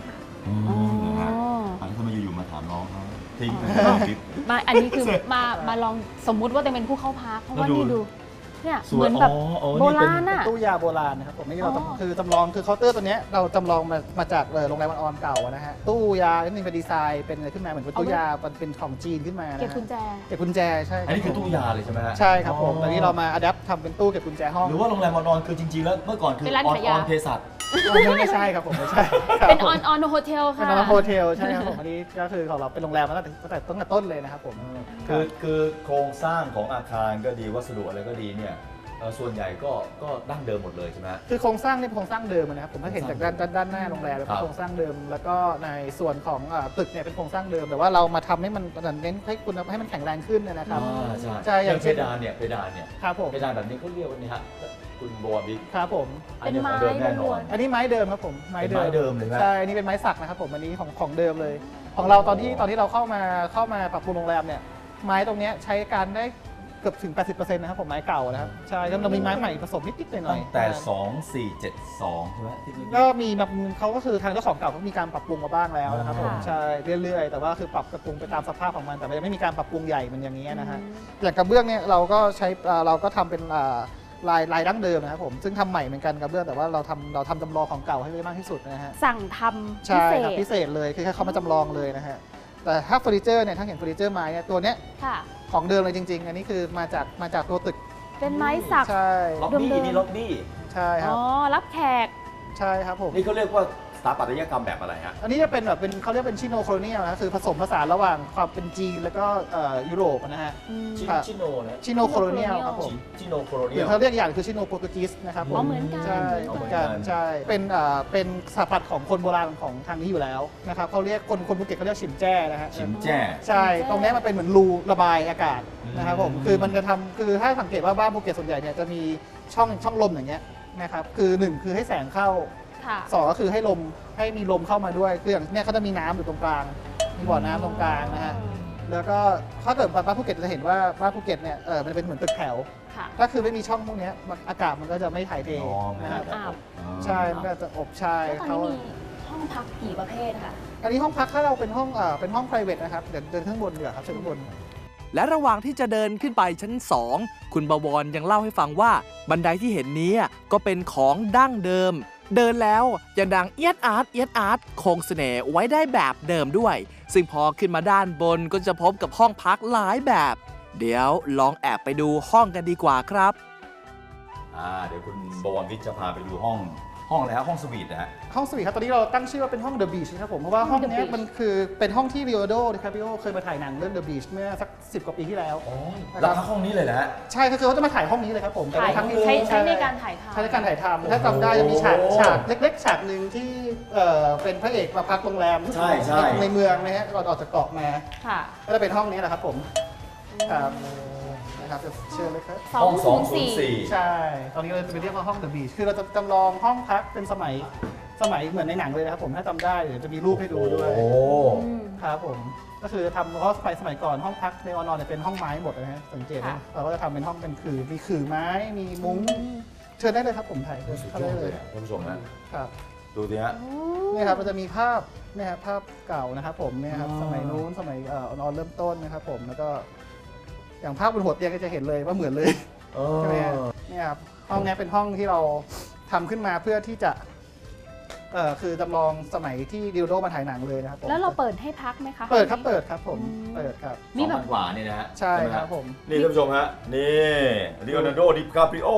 มาอันนี้คือมามาลองสมมุติว่าจะเป็นผู้เข้าพักเพราะว่านี่ดูเนี่ยเหมือนแบบอ๋ออ๋อโบราณนี่อ่ะเป็นตู้ยาโบราณนะครับผมนี่เราอ๋อคือจำลองคือเคาน์เตอร์ตัวเนี้ยเราจำลองมามาจากเอ่อโรงแรมออนเก่านะฮะตู้ยานี่เป็นดีไซน์เป็นอะไรขึ้นมาเหมือนเป็นตู้ยามันเป็นของจีนขึ้นมานะฮะเก็บกุญแจเก็บกุญแจใช่รับอันนี้คือตู้ยาเลยใช่ไหมฮะใช่ครับผมแต่นี่เรามาอัดแอปทำเป็นตู้เก็บกุญแจห้องหรือว่าโรงแรมออนๆคือจริงๆแล้วเมื่อก่อนคือเป็นร้านออนขายอยาอนเภสัชไม่ใช่ครับผมไม่ใช่ครับเป็นผมออนออนโฮเทลเป็นค่ะนอนโฮเทลใช่ครับผมอันนี้ก็คือของเราเป็นโรงแรมมาตั้งแต่ตั้งแต่ตั้งแต่ต้นเลยนะครับผมคือคือโครงสร้างของอาคารก็ดีวัสดุอะไรก็ดีเนี่ยเอ่อส่วนใหญ่ก็ก็ดั้งเดิมหมดเลยใช่ไหมฮะคือโครงสร้างนี่เป็นโครงสร้างเดิมนะครับผมถ้าเห็นจากด้านด้านด้านหน้าโรงแรมเป็นครับโครงสร้างเดิม แล้วก็ในส่วนของอ่าตึกเนี่ยเป็นโครงสร้างเดิมแต่ว่าเรามาทำให้มันเน้นให้คุณให้มันแข็งแรงขึ้นเนยนะครับอ่าใช่ใช่อย่างเพเช่นดานเนี่ยเพดานเนี่ยครับผมเพดานแบบนี้เขาเรียกว่านี่ฮะคุณโบวบิ๊กครับผมอันนี้ของเดิมแน่นอนอันนี้ไม้เดิมครับผมไม้เดิมเป็นไม้เดิมเลยไหมใช่อันนี้เป็นไม้สักนะครับผมอันนี้ของของเดิมเลย ของเราตอนที่ตอนที่เราเข้ามาเข้ามาปรับปรุงโรงแรมเนี่ยไม้ตรงเนี้ยใช้การได้เกือบถึง แปดสิบเปอร์เซ็นต์ นะครับผมไม้เก่านะครับใช่แล้วเรามีไม้ใหม่ผสมนิดๆหน่อยตั้งๆแต่นะครับสองสี่เจ็ดสองใช่ไหมที่นี่ก็มีแบบเขาก็คือทางเจ้าของเก่าก็มีการปรับปรุงมาบ้างแล้วนะครับผมค่ะใช่เรื่อยๆแต่ว่าคือปรับปรุงไปตามสภาพของมันแต่ยังไม่มีการปรับปรุงใหญ่มันอย่างนี้นะฮะอย่างกระเบื้องเนี่ยเราก็ใช้อ่าเราก็ทำเป็นอ่าลายลายดั้งเดิมนะครับผมซึ่งทำใหม่เหมือนกันกระเบื้องแต่ว่าเราทำเราทำจำลองของเก่าให้ได้มากที่สุดนะฮะสั่งทำพิใช่เศครับษพิเศษเลยคือแค่เขามาจำลองเลยนะฮะแต่ถ้าเฟอร์นิเจอร์เนี่ยถ้าเห็นเฟอร์นิเจอร์ไม้เนี่ยตัวเนี้ยค่ะของเดิมเลยจริง ๆ อันนี้คือมาจากมาจากตัวตึกเป็นไม้สักใช่ล็อบบี้เดิมๆนี่ล็อบบี้ใช่ครัอ๋บอรับแขกใช่ครับผมนี่เขาเรียกว่าสถาปัตยกรรมแบบอะไรฮะอันนี้จะเป็นแบบเป็นเขาเรียกเป็นชิโนโคลเนียลนะคือผสมผสานระหว่างความเป็นจีนแล้วก็เอ่อยุโรปนะฮะอืมชิครับชิโนนะชิโนโคลเนียลครับผมชิโนโคโรหเนีรืยอเขาเรียกอย่างคือชิโนโปรตุกีสนะครับผอ๋อมเหมือนกันใช่อ๋อเหมือนเหมือนกักัน นใช่เป็นอ่าเป็นสถาปัตย์ของคนโบราณของทางนี้อยู่แล้วนะครับเขาเรียกคนคนภูเก็ตเขาเรียกฉิมแจ้นะฮะชิมแจ้ใช่ ตรงนี้มันเป็นเหมือนรูระบายอากาศนะครับผมอืมคือมันจะทำคือถ้าสังเกตว่าบ้านภูเก็ตส่วนใหญ่เนี่ยจะมีช่องช่องลมอย่างเงี้ยนะครับ คือหนึ่งคือให้แสงเข้าค่ะสองก็คือให้ลมให้มีลมเข้ามาด้วยคืออย่างเนี่ยเขาจะมีน้ำอยู่ตรงกลาง มีบ่อน้ำตรงกลางนะฮะ แล้วก็ถ้าเกิดบ้านภูเก็ตจะเห็นว่าบ้านภูเก็ตเนี่ยเออมันเป็นเหมือนตึกแถวค่ะถ้าคือไม่มีช่องพวกเนี้ยมันอากาศมันก็จะไม่ถ่ายเทอ๋อนะฮะอ้าวใช่ มันก็จะอบใช่แล้วตอนเขานี้มีห้องพักกี่ประเภทค่ะอันนี้ห้องพักถ้าเราเป็นห้องเอ่อเป็นห้อง private นะครับ เดี๋ยวเดินข้างบนเดี๋ยวาครับเชิญข้างบนและระหว่างที่จะเดินขึ้นไปชั้นสองคุณบวรยังเล่าให้ฟังว่าบันไดที่เห็นนี้ก็เป็นของดั้งเดิม เดินแล้วยังดังเอียดอาร์ตเอียดอาร์ตคงเสน่ห์ไว้ได้แบบเดิมด้วย ซึ่งพอขึ้นมาด้านบนก็จะพบกับห้องพักหลายแบบ เดี๋ยวลองแอบไปดูห้องกันดีกว่าครับอ่าเดี๋ยวคุณบวรวิทย์จะพาไปดูห้องห้องอะไรฮะห้องสวีทนะฮะห้องสวีทครับตอนนี้เราตั้งชื่อว่าเป็นห้อง The Beach นะครับผม เพราะว่าห้องเนี้ย The Beach มันคือเป็นห้องที่ Leonardo DiCaprio เคยมาถ่ายหนังเรื่อง The Beach เมื่อสักสิบกว่าปีที่แล้วแล้วห้องนี้เลยนะฮะใช่ก็คือเขาจะมาถ่ายห้องนี้เลยครับผมแต่ถ่ายว่าครั้งนี้ใช้ใช้ในการถ่ายทำใช้ในการถ่ายทำถ้าจำได้จะมีฉากโอ้ฉากเล็กๆฉากหนึ่งที่เอ่อเป็นพระเอกมาพักโรงแรมใช่ใช่ในเมืองนะฮะก่อนออกจากเกาะมาค่ะก็จะเป็นห้องนี้แหละครับผมครับนะครับจะเชิญเลยครับสองศูนย์สี่ใช่ ตอนนี้เราจะไปเรียกว่าห้อง The Beach คือเราจะจำลองห้องพักเป็นสมัยสมัยเหมือนในหนังเลยนะครับผมถ้าจำได้เดี๋ยวจะมีรูปให้ดูด้วยโอ้ครับผมก็คือทำเพราะสมัยสมัยก่อนห้องพักในออนอนเนี่ยเป็นห้องไม้หมดนะฮะสังเกตนะเราก็จะทำเป็นห้องเป็นคือมีขื่อไม้มีมุ้งเชิญได้เลยครับผมถ่ายสุดเข้ายอได้ดเลเลย ยอะท่านผู้ชมนะครับ ดูสิฮะนี่ครับมันจะมีภาพเนี่ยครับภาพเก่านะครับผมเนี่ยครับอ๋อสมัยนู้นสมัยเอ่อออนอนเริ่มต้นนะครับผมแล้วก็อย่างภาพบนหัวเตียงก็จะเห็นเลยว่าเหมือนเลย ใช่ไหมฮะเนี่ยครับห้องนี้เป็นห้องที่เราทำขึ้นมาเพื่อที่จะเอ่อคือจำลองสมัยที่ดิวโดมาถ่ายหนังเลยนะครับผมแล้วเราเปิดให้พักไหมคะเปิดครับเปิดครับผมอืมเปิดครับมีสองแบบพันกว่านี่นะฮะใช่ไหครับผมนี่ท่านผู้ชมฮะ นี่ลีโอนาร์โด ดิคาปริโอ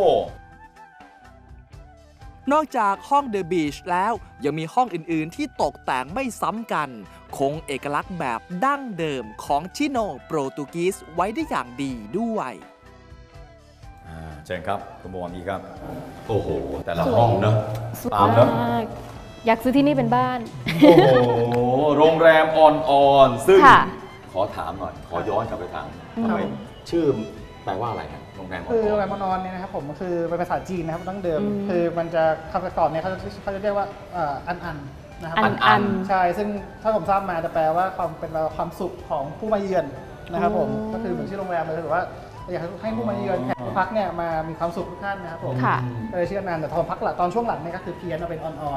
นอกจากห้อง The Beach แล้วยังมีห้องอื่นๆที่ตกแต่งไม่ซ้ำกัน คงเอกลักษณ์แบบดั้งเดิมของชิโนโปรตุกีสไว้ได้อย่างดีด้วยอ่าเชิญครับคุณบวรนี้ครับ โอ้โห แต่ละห้องเนอะสวยตามแล้วมากอยากซื้อที่นี่เป็นบ้านโอ้โห โรงแรมออนออนซึ่งค่ะขอถามหน่อย ขอย้อนกลับไปถามทำไมชื่อแปลว่าอะไรครับโรงแรมออนคืออโรงแรอนมมานอนเนี่ยนะครับผมก็คือเป็นภาษาจีนนะครับตั้งเดิมอืมคือมันจะคำก่อนเนี่ยเขาจะเขาจะเรียกว่าเอ่ออันอันนะครับอันอันใช่ซึ่งถ้าผมทราบมาจะแปลว่าความเป็นความสุขของผู้มาเยือนนะครับผมอืมก็คือเหมือนชื่อโรงแรมเลยถือว่าอยากให้ผู้มาเยือนแขกผู้พักเนี่ยมามีความสุขทุกท่านนะครับผมค่ะก็เลยชื่ออันอันแต่ตอนพักหลังตอนช่วงหลังเนี่ยก็คือเพี้ยนมาเป็นออนออน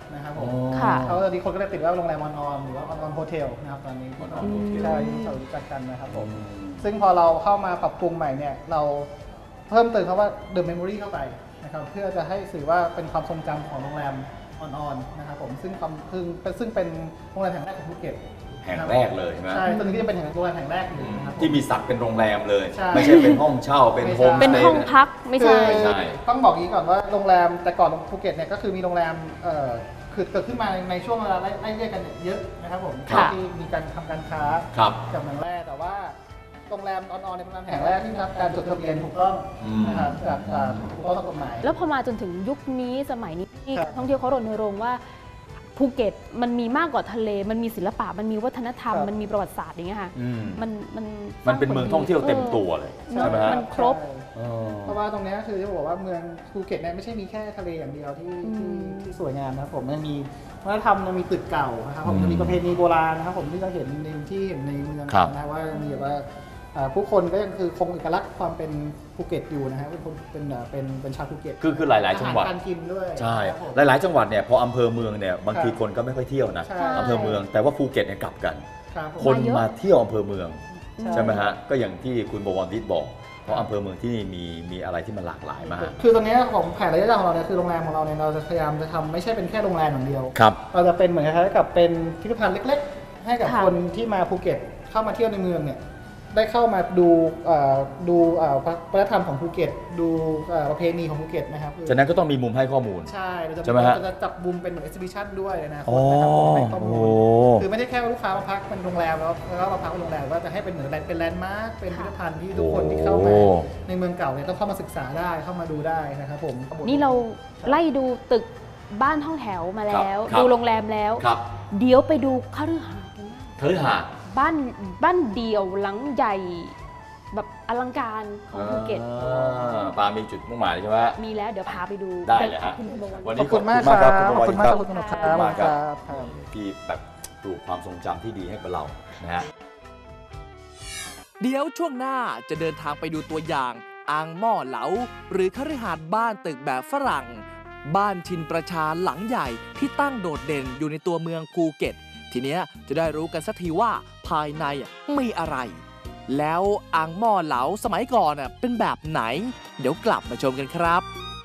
นะครับผมค่ะเขาตอนนี้คนก็เลยติดว่าโรงแรมออนออนหรือว่าออนออนโฮเทลนะครับตอนนี้ใช่ที่เรารู้จักกันนะครับผมซึ่งพอเราเข้ามาปรับปรุงใหม่เนี่ยเราเพิ่มเติมคำว่า The Memory เข้าไปนะครับเพื่อจะให้สื่อว่าเป็นความทรงจำของโรงแรมออนออนนะครับผมซึ่งความซึ่งซึ่งเป็นโรงแรมแห่งแรกของภูเก็ตแห่งแรกเลยใช่ไหมใช่ตอนนี้ก็จะเป็นแห่งโรงแรมแห่งแรกอยู่นะครับที่มีศักดิ์เป็นโรงแรมเลยใช่ไม่ใช่เป็นห้องเช่าเป็นโฮมเป็นห้องพักไม่ใช่คือใช่ต้องบอกอย่างนี้ก่อนว่าโรงแรมแต่ก่อนภูเก็ตเนี่ยก็คือมีโรงแรมเอ่อคือเกิดขึ้นมาในช่วงเวลาไล่ไล่เรียกกันเนี่ยเยอะนะครับผมค่ะที่มีการทำการค้าครับกับเมืองแร่แต่ว่าโรงแรมออนออนในโรงแรมแห่งแรกที่ได้รับการจดทะเบียนถูกต้องนะครับจากอ่าถูกต้องตามกฎหมายแล้วพอมาจนถึงยุคนี้สมัยนี้ที่ครับท่องเที่ยวเขารณรงค์ว่าภูเก็ตมันมีมากกว่าทะเล มันมีศิลปะมันมีวัฒนธรรมครับมันมีประวัติศาสตร์อย่างเงี้ยค่ะอืมมันมันมันเป็นเมืองท่องเที่ยวเต็มตัวเลยเออใช่ไหมฮะมันครบใช่อ๋อเพราะว่าตรงเนี้ยคือจะบอกว่าเมืองภูเก็ตเนี่ยไม่ใช่มีแค่ทะเลอย่างเดียวที่อืที่มที่สวยงามนะครับผมมันมีวัฒนธรรมมันมีตึกเก่านะครับผมอืมจะมีประเพณีโบราณนะครับผมที่เราเห็นในที่เห็นในเมืองครับนะว่ามีแบบว่าอ่าผู้คนก็ยังคือคงเอกลักษณ์ความเป็นภูเก็ตอยู่นะฮะเป็นคนเป็นอ่าเป็นเป็นชาวภูเก็ตคือคือหลาย ๆ จังหวัดอาารการกินด้วยใช่ครับผมหลาย ๆ จังหวัดเนี่ยพออำเภอเมืองเนี่ยบางทีครับคนก็ไม่ค่อยเที่ยวนะใช่อำเภอเมืองแต่ว่าภูเก็ตเนี่ยกลับกันครับผมคนมาเยอะมาเที่ยวอำเภอเมืองใช่ใช่ไหมฮะก็อย่างที่คุณบวรดิษฐ์บอกเพราะอำเภอเมืองที่นี่มีมีอะไรที่มันหลากหลายมากคือตอนนี้ของแผนระยะยาวของเราเนี่ยคือโรงแรมของเราเนี่ยเราจะพยายามจะทำไม่ใช่เป็นแค่โรงแรมอย่างเดียวครับเราจะเป็นเหมือนคล้ายๆกับเป็นพิพิธภัณฑ์เล็กๆ ให้กับค่ะคนที่มาภูเก็ตเข้ามาเที่ยวในเมืองเนี่ยได้เข้ามาดูเอ่อดูเอ่อวัฒนธรรมของภูเก็ตดูเอ่อประเพณีของภูเก็ตนะครับฉะนั้นก็ต้องมีมุมให้ข้อมูลใช่เราจะใช่ไหมฮะเราจะจับมุมเป็นเหมือน exhibition ด้วยนะอ๋อนะครับผมให้ข้อมูลโอ้คือไม่ได้แค่ว่าลูกค้ามาพักเป็นโรงแรมแล้วแล้วก็มาพักเป็นโรงแรมว่าจะให้เป็นเหมือนเป็นแลนด์มาร์คเป็นพิพิธภัณฑ์ที่ทุกคนที่เข้ามาในเมืองเก่าเนี่ยต้องเข้ามาศึกษาได้เข้ามาดูได้นะครับผมนี่เราไล่ดูตึกบ้านห้องแถวมาแล้วครับดูโรงแรมแล้วครับเดี๋ยวไปดูคฤหาสน์กันบ้างคฤหาสน์บ้านบ้านเดี่ยวหลังใหญ่แบบอลังการของภูเก็ตอ่าปามีจุดมุ่งหมายใช่ไหมมีแล้วเดี๋ยวพาไปดูได้เลยฮะคุณบวรวันขนี้อบคุณมากครับขขออบบ คุคุณ ณมามาก กคครัรับบคุณขกอบนกคุณคมากรับครับครับที่แบบปลูกความทรงจำที่ดีให้กับเรานะฮะเดี๋ยวช่วงหน้าจะเดินทางไปดูตัวอย่างอ่างหม้อเหลา หรือคฤหาสน์บ้านตึกแบบฝรั่ง บ้านชินประชาหลังใหญ่ที่ตั้งโดดเด่นอยู่ในตัวเมืองภูเก็ต ทีเนี้ยจะได้รู้กันสักทีว่าภายในมีอะไร แล้วอ่างหม้อเหลาสมัยก่อนเป็นแบบไหน เดี๋ยวกลับมาชมกันครับ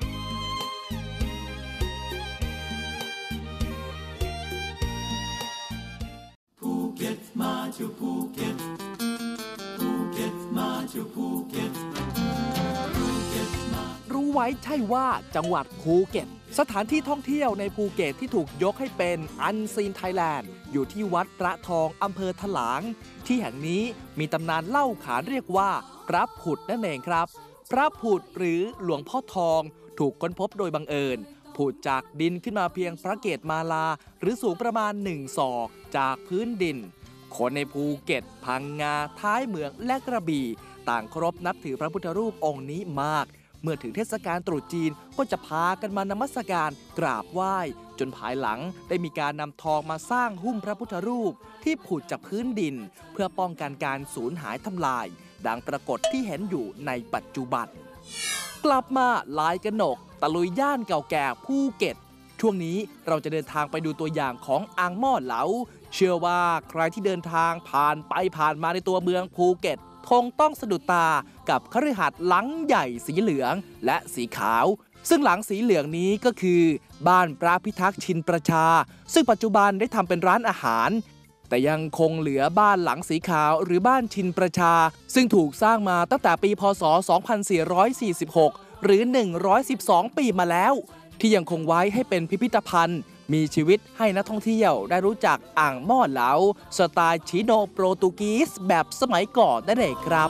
รู้ไว้ใช่ว่าจังหวัดภูเก็ต สถานที่ท่องเที่ยวในภูเก็ตที่ถูกยกให้เป็นอันซีนไทยแลนด์อยู่ที่วัดพระทองอำเภอถลาง ที่แห่งนี้มีตำนานเล่าขานเรียกว่าพระผุดนั่นเองครับ พระผุดหรือหลวงพ่อทองถูกค้นพบโดยบังเอิญผุดจากดินขึ้นมาเพียงพระเกศมาลา หรือสูงประมาณหนึ่งศอกจากพื้นดิน คนในภูเก็ต พังงา ท้ายเหมืองและกระบี่ ต่างเคารพนับถือพระพุทธรูปองค์นี้มาก เมื่อถึงเทศกาลตรุษจีนก็จะพากันมานมัสการกราบไหว้ จนภายหลังได้มีการนำทองมาสร้างหุ้มพระพุทธรูปที่ผุดจากพื้นดิน เพื่อป้องกันการสูญหายทำลาย ดังปรากฏที่เห็นอยู่ในปัจจุบัน กลับมาลายกระหนกตะลุยย่านเก่าแก่ภูเก็ต ช่วงนี้เราจะเดินทางไปดูตัวอย่างของอ่างหม้อเหลา เชื่อว่าใครที่เดินทางผ่านไปผ่านมาในตัวเมืองภูเก็ตคงต้องสะดุดตากับคฤหาสน์หลังใหญ่สีเหลืองและสีขาว ซึ่งหลังสีเหลืองนี้ก็คือบ้านพระพิทักษ์ชินประชา ซึ่งปัจจุบันได้ทำเป็นร้านอาหาร แต่ยังคงเหลือบ้านหลังสีขาวหรือบ้านชินประชา ซึ่งถูกสร้างมาตั้งแต่ปีพ.ศ. สองพันสี่ร้อยสี่สิบหก หรือ หนึ่งร้อยสิบสอง ปีมาแล้ว ที่ยังคงไว้ให้เป็นพิพิธภัณฑ์ มีชีวิตให้นักท่องเที่ยวได้รู้จักอ่างหม้อเหลาสไตล์ชิโนโปรตุกีสแบบสมัยก่อนได้เลยครับ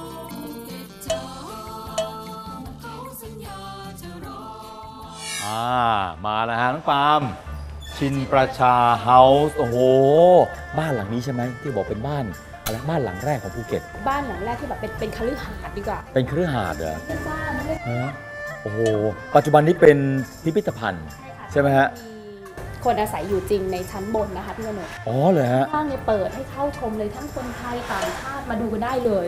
อ่ามาแล้วฮะน้องปาล์มชินประชาเฮาส์โอ้โหบ้านหลังนี้ใช่ไหมที่บอกเป็นบ้านอะไรบ้านหลังแรกของภูเก็ตบ้านหลังแรกที่แบบเป็นเป็นคฤหาสน์ดีกว่าเป็นคฤหาสน์เหรอเป็นบ้านไม่ได้ฮะโอ้โหปัจจุบันนี้เป็นพิพิธภัณฑ์ใช่ไหมฮะมีคนอาศัยอยู่จริงในชั้นบนนะคะพี่กนกอ๋อเหรอฮะบ้านเนี่ยเปิดให้เข้าชมเลยทั้งคนไทยต่างชาติมาดูกันได้เลย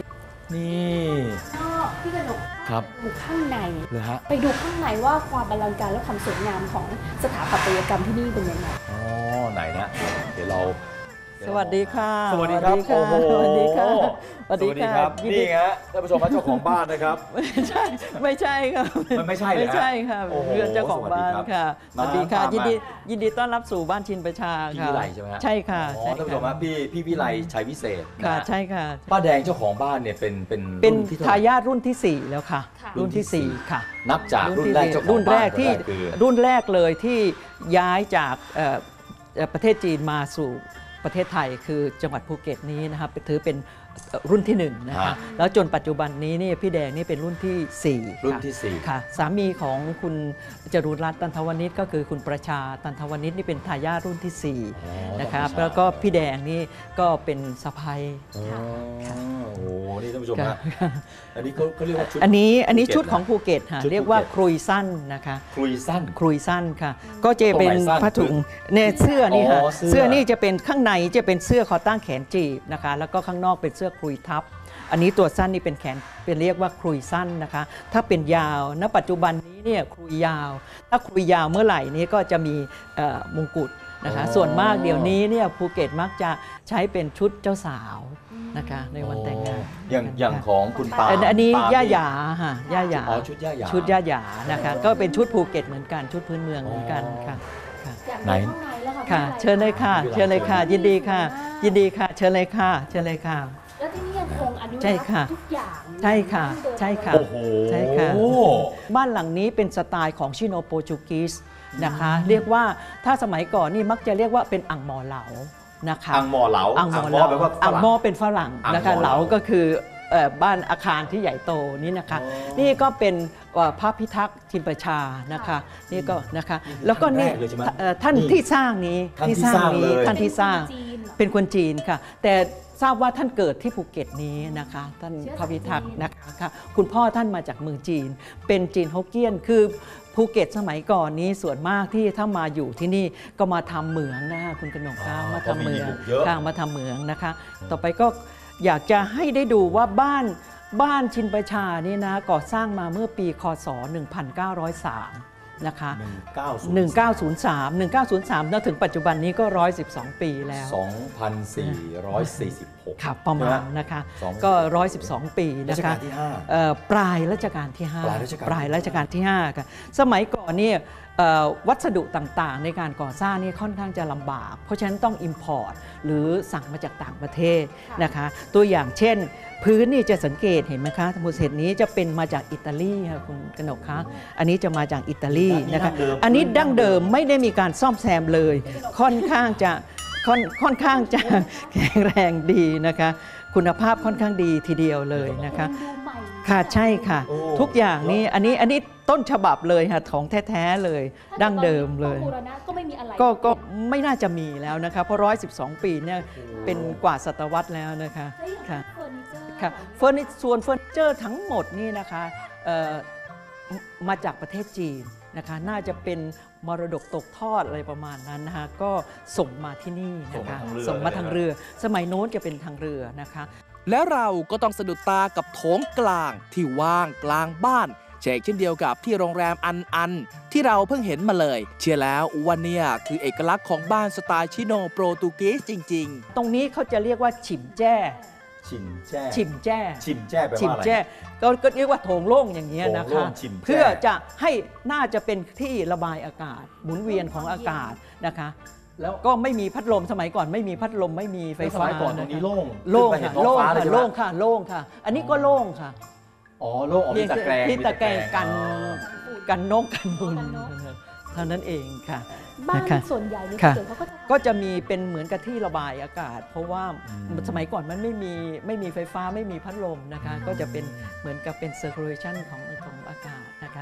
นี่ก็พี่กนกครับดูข้างในเลยฮะไปดูข้างในว่าความอลังการและความสวยงามของสถาปัตยกรรมที่นี่เป็นยังไงอ๋อไหนนะเดี๋ยวเราสวัสดีค่ะสวัสดีครับสวัสดีค่ะโอ้โหสวัสดีค่ะสวัสดีครับยินดีนี่ฮะท่านผู้ชมครับเจ้าของบ้านนะครับไม่ใช่ไม่ใช่ค่ะมันไม่ใช่เหรอฮะไม่ใช่ค่ะโอ้โหเรือนเจ้าของบ้านค่ะสสวัวัสสดีดีครัค่ะบยินดียินดีต้อนรับสู่บ้านชินประชาพี่ค่ะวิไลใช่ไหมฮะใช่ค่ะอ๋อใช่ท่านผู้ชมค่ะฮะพี่พี่วิไลชัยวิเศษนะค่ะฮะใช่ค่ะป้าแดงเจ้าของบ้านเนี่ยเป็นเป็นเป็นรุ่ที่ท่ไหร่ทายาทรุ่นที่สี่แล้วค่ะค่ะรุ่นที่สี่ค่ะนับจากรุ่นแรกเจ้าของรุ่นแรกที่บ้านคือรุ่นแรกเลยที่ย้ายจากเอ่อเอ่อประเทศจีนมาสู่ประเทศไทยคือจังหวัดภูเก็ตนี้นะครับถือเป็นเอ่อรุ่นที่หนึ่งนะคะแล้วจนปัจจุบันนี้นี่พี่แดงนี่เป็นรุ่นที่สี่รุ่นค่ะที่สี่ค่ะสามีของคุณจรูนรัตน์ตันทวณิชก็คือคุณประชาตันทวณิชนี่เป็นทายาทรุ่นที่สี่อ๋อนะครับต้องประชาแล้วก็พี่แดงนี่ก็เป็นสะใภ้อ๋อค่ะโอ้โหนี่ท่านผู้ชมค่ะฮะอันนี้เขาเขาเรียกว่าชุดอันนี้อันนี้ภูเก็ตชุดของนะภูเก็ตค่ะชุดเรียกว่าภูเก็ตครุยสั้นนะคะคลุยสั้นครุยสั้นค่ะ ก็จะเป็นตรงไหนสั้นผ้าถุงเนี่ยเสื้อนี่ค่ะอ๋อเสื้อเสื้อนี่จะเป็นข้างในจะเป็นเสื้อคอตั้งแขนจีบนะคะ แล้วก็ข้างนอกเป็นเสื้อครุยทับ อันนี้ตัวสั้นนี่เป็นแขนเป็นเรียกว่าครุยสั้นนะคะ ถ้าเป็นยาวณปัจจุบันนี้เนี่ยครุยยาว ถ้าครุยยาวเมื่อไหร่นี้ก็จะมีเอ่อมงกุฎนะคะ ส่วนมากเดี๋ยวนี้เนี่ยภูเก็ตมักจะใช้เป็นชุดเจ้าสาวนะคะในวันแต่งงานอย่างอย่างของคุณปาอันอันนี้ปมย่าหยาค่ะย่าหยาอ๋อชุดย่าหยาชุดย่าหยานะคะก็เป็นชุดภูเก็ตเหมือนกันชุดพื้นเมืองเหมือนกันค่ะค่ะอยากไหนดูข้างในแล้วค่ะค่ะพี่วิไลเชิญเลยค่ะพี่วิไลเชิญเลยค่ะเชิญยินดีค่ะ ยินดีค่ะ เชิญเลยค่ะ เชิญเลยค่ะแล้วที่นี่ยังคงอนุใช่รักษ์ค่ะทุกอย่างใช่ค่ะดั้งเดิมใช่ค่ะโอ้โหใช่ค่ะ บ้านหลังนี้เป็นสไตล์ของชิโนโปรตุกีสนะคะ เรียกว่าถ้าสมัยก่อนนี่มักจะเรียกว่าเป็นอ่างหมอเหลานะคะอังมอเหลาอ่างหมอเหลาแปลว่าฝอ่างรั่งหมอเป็นฝรั่งอ่างนะคะหม้อเหลาเหลาก็คือเอ่อบ้านอาคารที่ใหญ่โตนี่นะคะอ๋อนี่ก็เป็นเอ่อพระพิทักษ์ทิมประชานะคะนี่ก็นะคะแล้วก็นี่ท่านแรกเลยใช่ไหมเอ่อท่านนี่ที่สร้างนี้ท่านที่สร้างเลยท่านที่สร้างเป็นคนจีนเหรอเป็นคนจีนค่ะ แต่ทราบว่าท่านเกิดที่ภูเก็ตนี้นะคะท่านเชื้อพระพิทักษ์จีนนะคะค่ะคุณพ่อท่านมาจากเมืองจีน เป็นจีนฮกเกี้ยนคือภูเก็ตสมัยก่อนนี้ส่วนมากที่ถ้ามาอยู่ที่นี่ก็มาทำเหมืองนะคะคุณกนกอ๋คะอมาทำเหมืองเพราะมีอยู่เยอะค่ะมาทำเหมืองนะคะ ต่อไปก็อยากจะให้ได้ดูว่าบ้านบ้านชินประชานี่นะก่อสร้างมาเมื่อปีคศ หนึ่งพันเก้าร้อยสาม นะคะหนึ่งเก้าศูนย์หนึ่งเก้าศูนย์สาม หนึ่งเก้าศูนย์สามแล้วถึงปัจจุบันนี้ก็หนึ่งร้อยสิบสองปีแล้วสองพันสี่ร้อยสี่สิบหกค่ะประมาณนะคะสองก็หนึ่งร้อยสิบสองปีรันะชคะกาลที่ห้าเอ่อปลายรัชกาลที่ห้าปลายรัชกาลปลายรัชกาลที่ห้าค่ะสมัยก่อนเนี่ยเอ่อวัสดุต่างๆ ในการก่อสร้างนี่ค่อนข้างจะลำบาก เพราะฉะนั้นต้อง import หรือสั่งมาจากต่างประเทศนะคะ ตัวอย่างเช่น พื้นนี่จะสังเกตเห็นไหมคะสมุดเศษนี้จะเป็นมาจากอิตาลีค่ะคุณกนกคะอันนี้จะมาจากอิตาลีนะคะอันนี้ดั้งเดิมไม่ได้มีการซ่อมแซมเลย ค่อนข้างจะค่อนค่อนข้างจะแข็งแรงดีนะคะ คุณภาพค่อนข้างดีทีเดียวเลยนะคะดูใหม่ค่ะใช่ค่ะโอ้ทุกอย่างนี้อันนี้อันนี้ต้นฉบับเลยค่ะของแท้ๆเลย ดั้งเดิมเลยบูรณะก็ไม่มีอะไรก็ก็ไม่น่าจะมีแล้วนะคะเพราะหนึ่งร้อยสิบสองปีเนี่ยเป็นกว่าศตวรรษแล้วนะคะแล้วอย่างค่ะเฟอร์นิเจอร์ค่ะเฟอร์นิส่วนเฟอร์นิเจอร์ทั้งหมดนี่นะคะเอ่อมมาจากประเทศจีนนะคะน่าจะเป็นมรดกตกทอดอะไรประมาณนั้นนะคะก็ส่งมาที่นี่นะคะส่ส่งงมามาทาทาง งเรือเรือ สมัยโน้นจะเป็นทางเรือนะคะแล้วเราก็ต้องสะดุดตากับโถงกลางที่ว่างกลางบ้านเช่นเช่นเดียวกับที่โรงแรมอันอันที่เราเพิ่งเห็นมาเลย เชื่อแล้วว่าเนี่ยคือเอกลักษณ์ของบ้านสไตล์ชิโนโปรตุเกสจริงตรงนี้เขาจะเรียกว่าฉิมแจ้ชิมแจ้ฉิมแจ้ชิมแจ้แปลฉิมว่าอะไรแจ้ก็ก็เรียกว่าโถงโล่งอย่างเงี้ยนะโถงโล่คะงฉิมแจ้เพื่อจะให้น่าจะเป็นที่ระบายอากาศ หมุนเวียนของอากาศนะคะแล้วก็ไม่มีพัดลมสมัยก่อนไม่มีพัดลมไม่มีไฟไฟฟ้าฟ้าก่อนตรงนี้โล่งโล่งขึ้นไปเห็นค่ะท้องโล่งฟ้าเลยค่ะใช่ไหมโล่งค่ะโล่งค่ะ อันนี้ก็โล่งค่ะอ๋อโล่งอ๋อมีตะแกรงที่ตะแกรงกันอ๋อกันนกกันบุญเท่านั้นเองค่ะบ้านนะคะส่วนใหญ่ในภูค่ะเก็ตเขาก็จะก็จะมีเป็นเหมือนกับที่ระบายอากาศ เพราะว่าอืมสมัยก่อนมันไม่มีไม่มีไฟฟ้าไม่มีพัดลมนะคะ ก็จะเป็นเหมือนกับเป็น circulation ของของอากาศนะคะ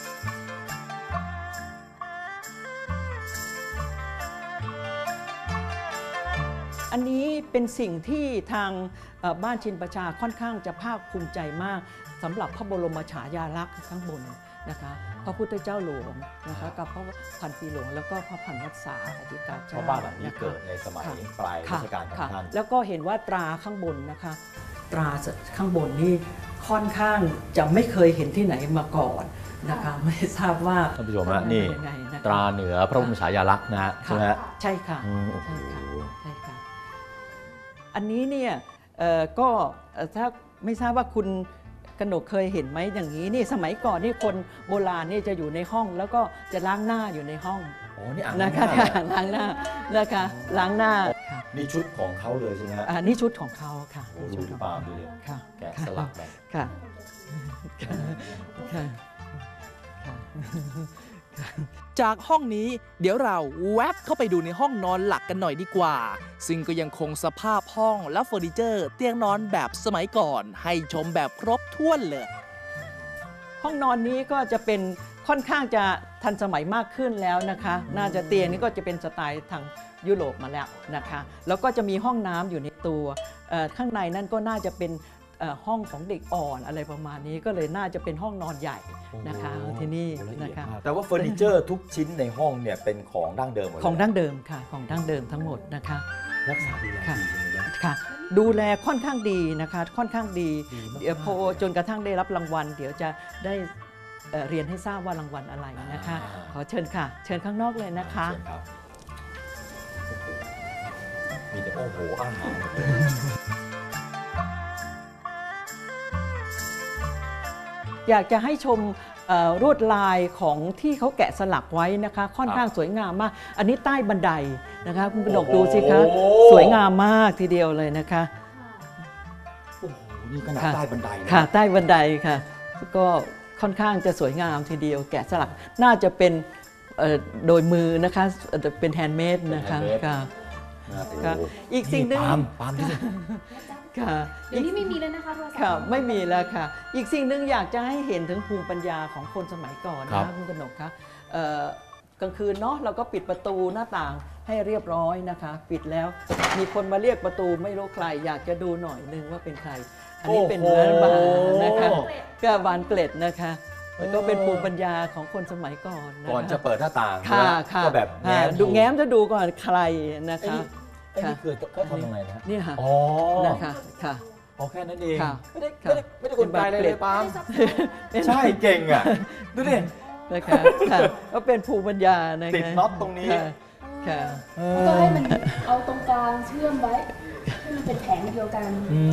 อันนี้เป็นสิ่งที่ทางเอ่อบ้านชินประชาค่อนข้างจะภาคภูมิใจมากสำหรับพระบรมฉายาลักษณ์ข้างบนนะคะพระพุทธเจ้าหลวงนะคะกับพระพันปีหลวงแล้วก็พระพันวัดสาอธิกาเพเจ้าราะบ้านหลังนี้ะคะเกิดในสมัยค่ะปลายรัค่ะชกาลของค่ะท่านแล้วก็เห็นว่าตราข้างบนนะคะตราข้างบนนี่ค่อนข้างจะไม่เคยเห็นที่ไหนมาก่อนนะคะไม่ทราบว่าท่านผู้ชมฮะนี่ตราเหนือพระบรมฉายาลักษณ์นะใช่ไหมฮะใช่ค่ะใช่ค่ะใช่ค่ะอันนี้เนี่ยก็ถ้าไม่ทราบว่าคุณกนกเคยเห็นไหมอย่างนี้นี่สมัยก่อนนี่คนโบราณนี่จะอยู่ในห้องแล้วก็จะล้างหน้าอยู่ในห้องอ๋อนี่อ่างนะคะล้างหน้านะคะล้างหน้านี่ชุดของเขาเลยใช่ไหมฮะอ่านี่ชุดของเขาค่ะนี่ชุดปาล์มเลยค่ะแกะสลักแบบค่ะค่ะจากห้องนี้เดี๋ยวเราแวบเข้าไปดูในห้องนอนหลักกันหน่อยดีกว่าซึ่งก็ยังคงสภาพห้องและเฟอร์นิเจอร์เตียงนอนแบบสมัยก่อนให้ชมแบบครบถ้วนเลยห้องนอนนี้ก็จะเป็นค่อนข้างจะทันสมัยมากขึ้นแล้วนะคะน่าจะเตียงนี้ก็จะเป็นสไตล์ทางยุโรปมาแล้วนะคะแล้วก็จะมีห้องน้ำอยู่ในตัวข้างในนั่นก็น่าจะเป็นห้องของเด็กอ่อนอะไรประมาณนี้ก็เลยน่าจะเป็นห้องนอนใหญ่นะคะที่นี่นะคะแต่ว่าเฟอร์นิเจอร์ทุกชิ้นในห้องเนี่ยเป็นของดั้งเดิมหมดของดั้งเดิมค่ะของดั้งเดิมทั้งหมดนะคะรักษาดูแลดีใช่ไหมค่ะดูแลค่อนข้างดีนะคะค่อนข้างดีเดี๋ยวพอจนกระทั่งได้รับรางวัลเดี๋ยวจะได้เรียนให้ทราบว่ารางวัลอะไรนะคะขอเชิญค่ะเชิญข้างนอกเลยนะคะมีแต่โอ้โหอาหารอยากจะให้ชมลวดลายของที่เขาแกะสลักไว้นะคะค่อนข้างสวยงามมากอันนี้ใต้บันไดนะคะคุณกนกดูสิคะสวยงามมากทีเดียวเลยนะคะโอ้โหนี่ขนาดใต้บันไดค่ะใต้บันไดค่ะก็ค่อนข้างจะสวยงามทีเดียวแกะสลักน่าจะเป็นโดยมือนะคะเป็นแฮนด์เมดนะคะค่ะอีกสิ่งหนึ่งปาล์มปาล์มที่ค่ะเดี๋ยวนี้ไม่มีเลยนะคะโทรศัพท์ค่ะไม่มีแล้วค่ะอีกสิ่งหนึ่งอยากจะให้เห็นถึงภูมิปัญญาของคนสมัยก่อนนะคุณกนกคะกลางคืนเนาะเราก็ปิดประตูหน้าต่างให้เรียบร้อยนะคะปิดแล้วมีคนมาเรียกประตูไม่รู้ใครอยากจะดูหน่อยนึงว่าเป็นใครอันนี้เป็นบานบานนะคะก็บานเกล็ดนะคะแล้วก็เป็นภูมิปัญญาของคนสมัยก่อนก่อนจะเปิดหน้าต่างก็แบบดูแง้มจะดูก่อนใครนะคะนี่คือเขาทำยังไงนะนี่ค่ะอ๋อนะคะค่ะอ๋อแค่นั้นเองไม่ได้ไม่ได้ไม่ได้คนไปเลยเลยปาล์มใช่เก่งอ่ะดูดินะคะก็เป็นภูมิปัญญานะคะติดน็อตตรงนี้ค่ะก็ให้มันเอาตรงกลางเชื่อมไว้ให้มันเป็นแผงเดียวกัน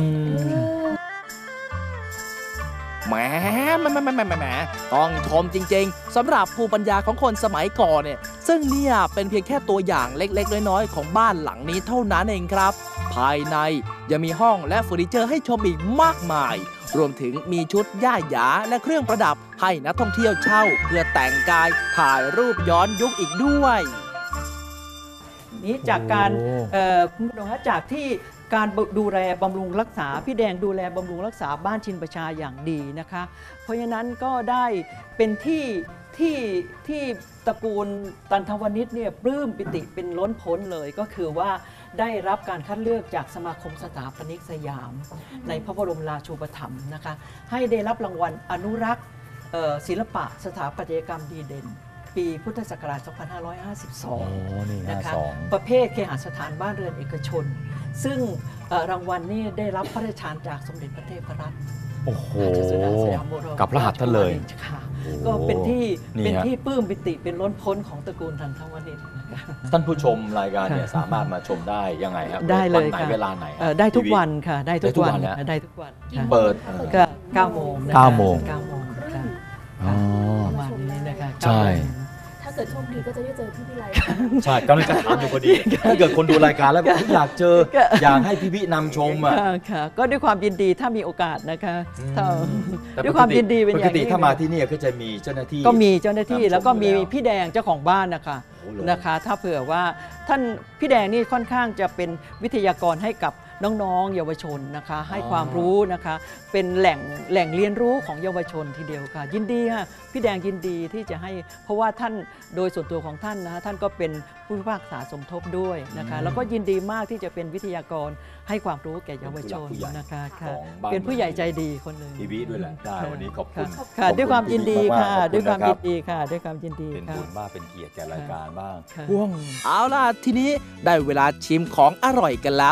แหมแหมแหมแหมแหมต้องชมจริงๆสำหรับภูมิปัญญาของคนสมัยก่อนเนี่ยซึ่งเนี่ยเป็นเพียงแค่ตัวอย่างเล็กๆน้อยๆของบ้านหลังนี้เท่านั้นเองครับภายในยังมีห้องและเฟอร์นิเจอร์ให้ชมอีกมากมายรวมถึงมีชุดย่าหยาและเครื่องประดับให้นักท่องเที่ยวเช่าเพื่อแต่งกายถ่ายรูปย้อนยุคอีกด้วยนี้จากการคุณผู้ชมจากที่การดูแลบำรุงรักษาพี่แดงดูแลบำรุงรักษาบ้านชินประชาอย่างดีนะคะเพราะฉะนั้นก็ได้เป็นที่ที่ที่ตระกูลตันทวณิชเนี่ยปลื้มปิติเป็นล้นพ้นเลยก็คือว่าได้รับการคัดเลือกจากสมาคมสถาปนิกสยามในพระบรมราชูปถัมภ์นะคะให้ได้รับรางวัลอนุรักษ์ศิลปะสถาปัตยกรรมดีเด่นปีพุทธศักราช สองพันห้าร้อยห้าสิบสอง นะคะประเภทเคหสถานบ้านเรือนเอกชนซึ่งรางวัลนี้ได้รับพระราชทานจากสมเด็จพระเทพรัตน์โอ้โหกับพระหัตถ์ท่านเลยค่ะก็เป็นที่เป็นที่ปลื้มปิติเป็นล้นพ้นของตระกูลทันทวณิชท่านผู้ชมรายการเนี่ยสามารถมาชมได้ยังไงครับได้เลยค่ะเวลาไหนได้ทุกวันค่ะได้ทุกวันได้ทุกวันเปิดก็เก้าโมงเก้าโมงเก้าโมงค่ะประมาณนี้นะคะใช่ถ้าเกิดโชคดีก็จะได้เจอพี่วิไลใช่กำลังจะถามอยู่พอดีถ้าเกิดคนดูรายการแล้วอยากเจออยากให้พี่วินำชมอ่ะค่ะก็ด้วยความยินดีถ้ามีโอกาสนะคะด้วยความยินดีเป็นอย่างยิ่งปกติถ้ามาที่นี่ก็จะมีเจ้าหน้าที่ก็มีเจ้าหน้าที่แล้วก็มีพี่แดงเจ้าของบ้านนะคะนะคะถ้าเผื่อว่าท่านพี่แดงนี่ค่อนข้างจะเป็นวิทยากรให้กับน้องๆเยาวชนนะคะให้ความรู้นะคะเป็นแหล่งแหล่งเรียนรู้ของเยาวชนทีเดียวค่ะยินดีค่ะพี่แดงยินดีที่จะให้เพราะว่าท่านโดยส่วนตัวของท่านนะท่านก็เป็นผู้พิพากษาสมทบด้วยนะคะแล้วก็ยินดีมากที่จะเป็นวิทยากรให้ความรู้แก่เยาวชนนะคะค่ะเป็นผู้ใหญ่ใจดีคนหนึ่งทีวีด้วยแหละได้วันนี้ขอบคุณค่ะด้วยความยินดีค่ะด้วยความยินดีค่ะด้วยความยินดีเป็นบุญมากเป็นเกียรติแก่รายการบ้างว่วงเอาล่ะทีนี้ได้เวลาชิมของอร่อยกันแล้ว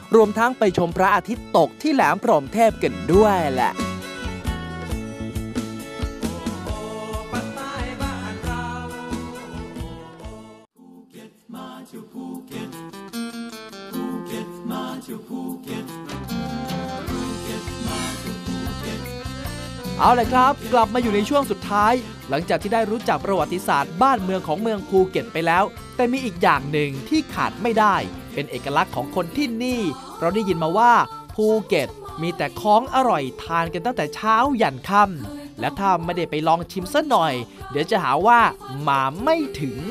รวมทั้งไปชมพระอาทิตย์ตกที่แหลมพรหมเทพกันด้วยแหละเอาเลยครับกลับมาอยู่ในช่วงสุดท้ายหลังจากที่ได้รู้จักประวัติศาสตร์บ้านเมืองของเมืองภูเก็ตไปแล้วแต่มีอีกอย่างหนึ่งที่ขาดไม่ได้เป็นเอกลักษณ์ของคนที่นี่เราได้ยินมาว่าภูเก็ตมีแต่ของอร่อยทานกันตั้งแต่เช้ายันค่ำและถ้าไม่ได้ไปลองชิมซะหน่อยเดี๋ยวจะหาว่ามาไม่ถึง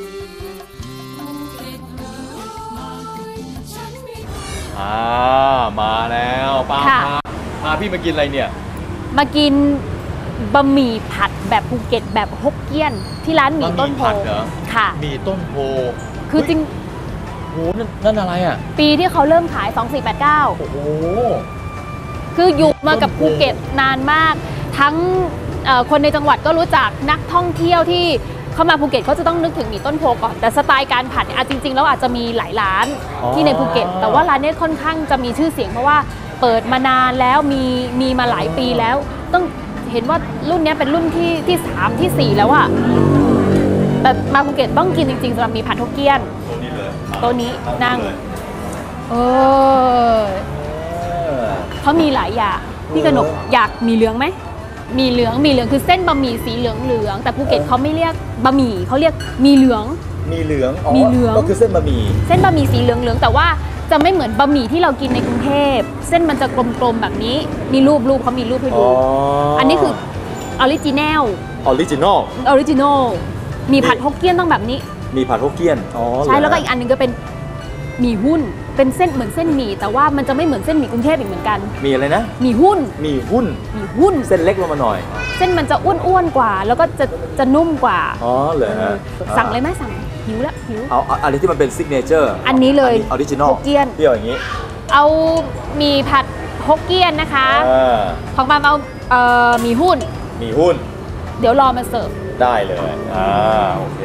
อ่ามาแล้วป้าพาพาพี่มากินอะไรเนี่ยมากินบะหมี่ผัดแบบภูเก็ตแบบฮกเกี้ยนที่ร้านหมี่ต้นโพค่ะหมี่ต้นโพคือจริงโหนั่นนั่นอะไรอ่ะปีที่เขาเริ่มขายสองสี่แปดเก้าโอ้โหคืออยู่มากับภูเก็ตนานมากทั้งคนในจังหวัดก็รู้จักนักท่องเที่ยวที่เข้ามาภูเก็ตเขาจะต้องนึกถึงหมี่ต้นโพก่อนแต่สไตล์การผัดเนี่ยจริงๆแล้วอาจจะมีหลายร้านที่ในภูเก็ตแต่ว่าร้านนี้ค่อนข้างจะมีชื่อเสียงเพราะว่าเปิดมานานแล้วมีมีมาหลายปีแล้วต้องเห็นว่ารุ่นนี้เป็นรุ่นที่ที่สามที่สี่แล้วอะแต่มาภูเก็ตต้องกินจริงๆสำหรับมีผัดฮกเกี้ยนตัวนี้เลยตัวนี้นั่งเออเขามีหลายอย่างพี่กนกอยากมีเหลืองไหมมีเหลืองมีเหลืองคือเส้นบะหมี่สีเหลืองเหลืองแต่ภูเก็ตเขาไม่เรียกบะหมี่เขาเรียกมีเหลืองมีเหลืองอ๋อมีเหลืองก็คือเส้นบะหมี่เส้นบะหมี่สีเหลืองเหลืองแต่ว่าจะไม่เหมือนบะหมี่ที่เรากินในกรุงเทพเส้นมันจะกลมๆแบบนี้มีรูปรูปเขามีรูปให้ดูอันนี้คือออริจินัลออริจินอลออริจินอลมีผัดฮกเกี้ยนต้องแบบนี้มีผัดฮกเกี้ยนอ๋อใช่แล้วก็อีกอันนึงก็เป็นหมี่หุ้นเป็นเส้นเหมือนเส้นหมี่แต่ว่ามันจะไม่เหมือนเส้นหมี่กรุงเทพอีกเหมือนกันมีอะไรนะหมี่หุ้นหมี่หุ้นหมี่หุ้นเส้นเล็กลงมาหน่อยเส้นมันจะอ้วนๆกว่าแล้วก็จะจะนุ่มกว่าอ๋อเหรอฮะสั่งเลยไหมสั่งหิวแล้วหิวเอาอะไรที่มันเป็นซิกเนเจอร์อันนี้เลยออริจินอลฮกเกี้ยนเปรี้ยวอย่างนี้เอาหมี่ผัดฮกเกี้ยนนะคะของปามเอาเอ่อหมี่หุ้นหมี่หุ้นเดี๋ยวรอมาเสิร์ฟได้เลยอ่าโอเค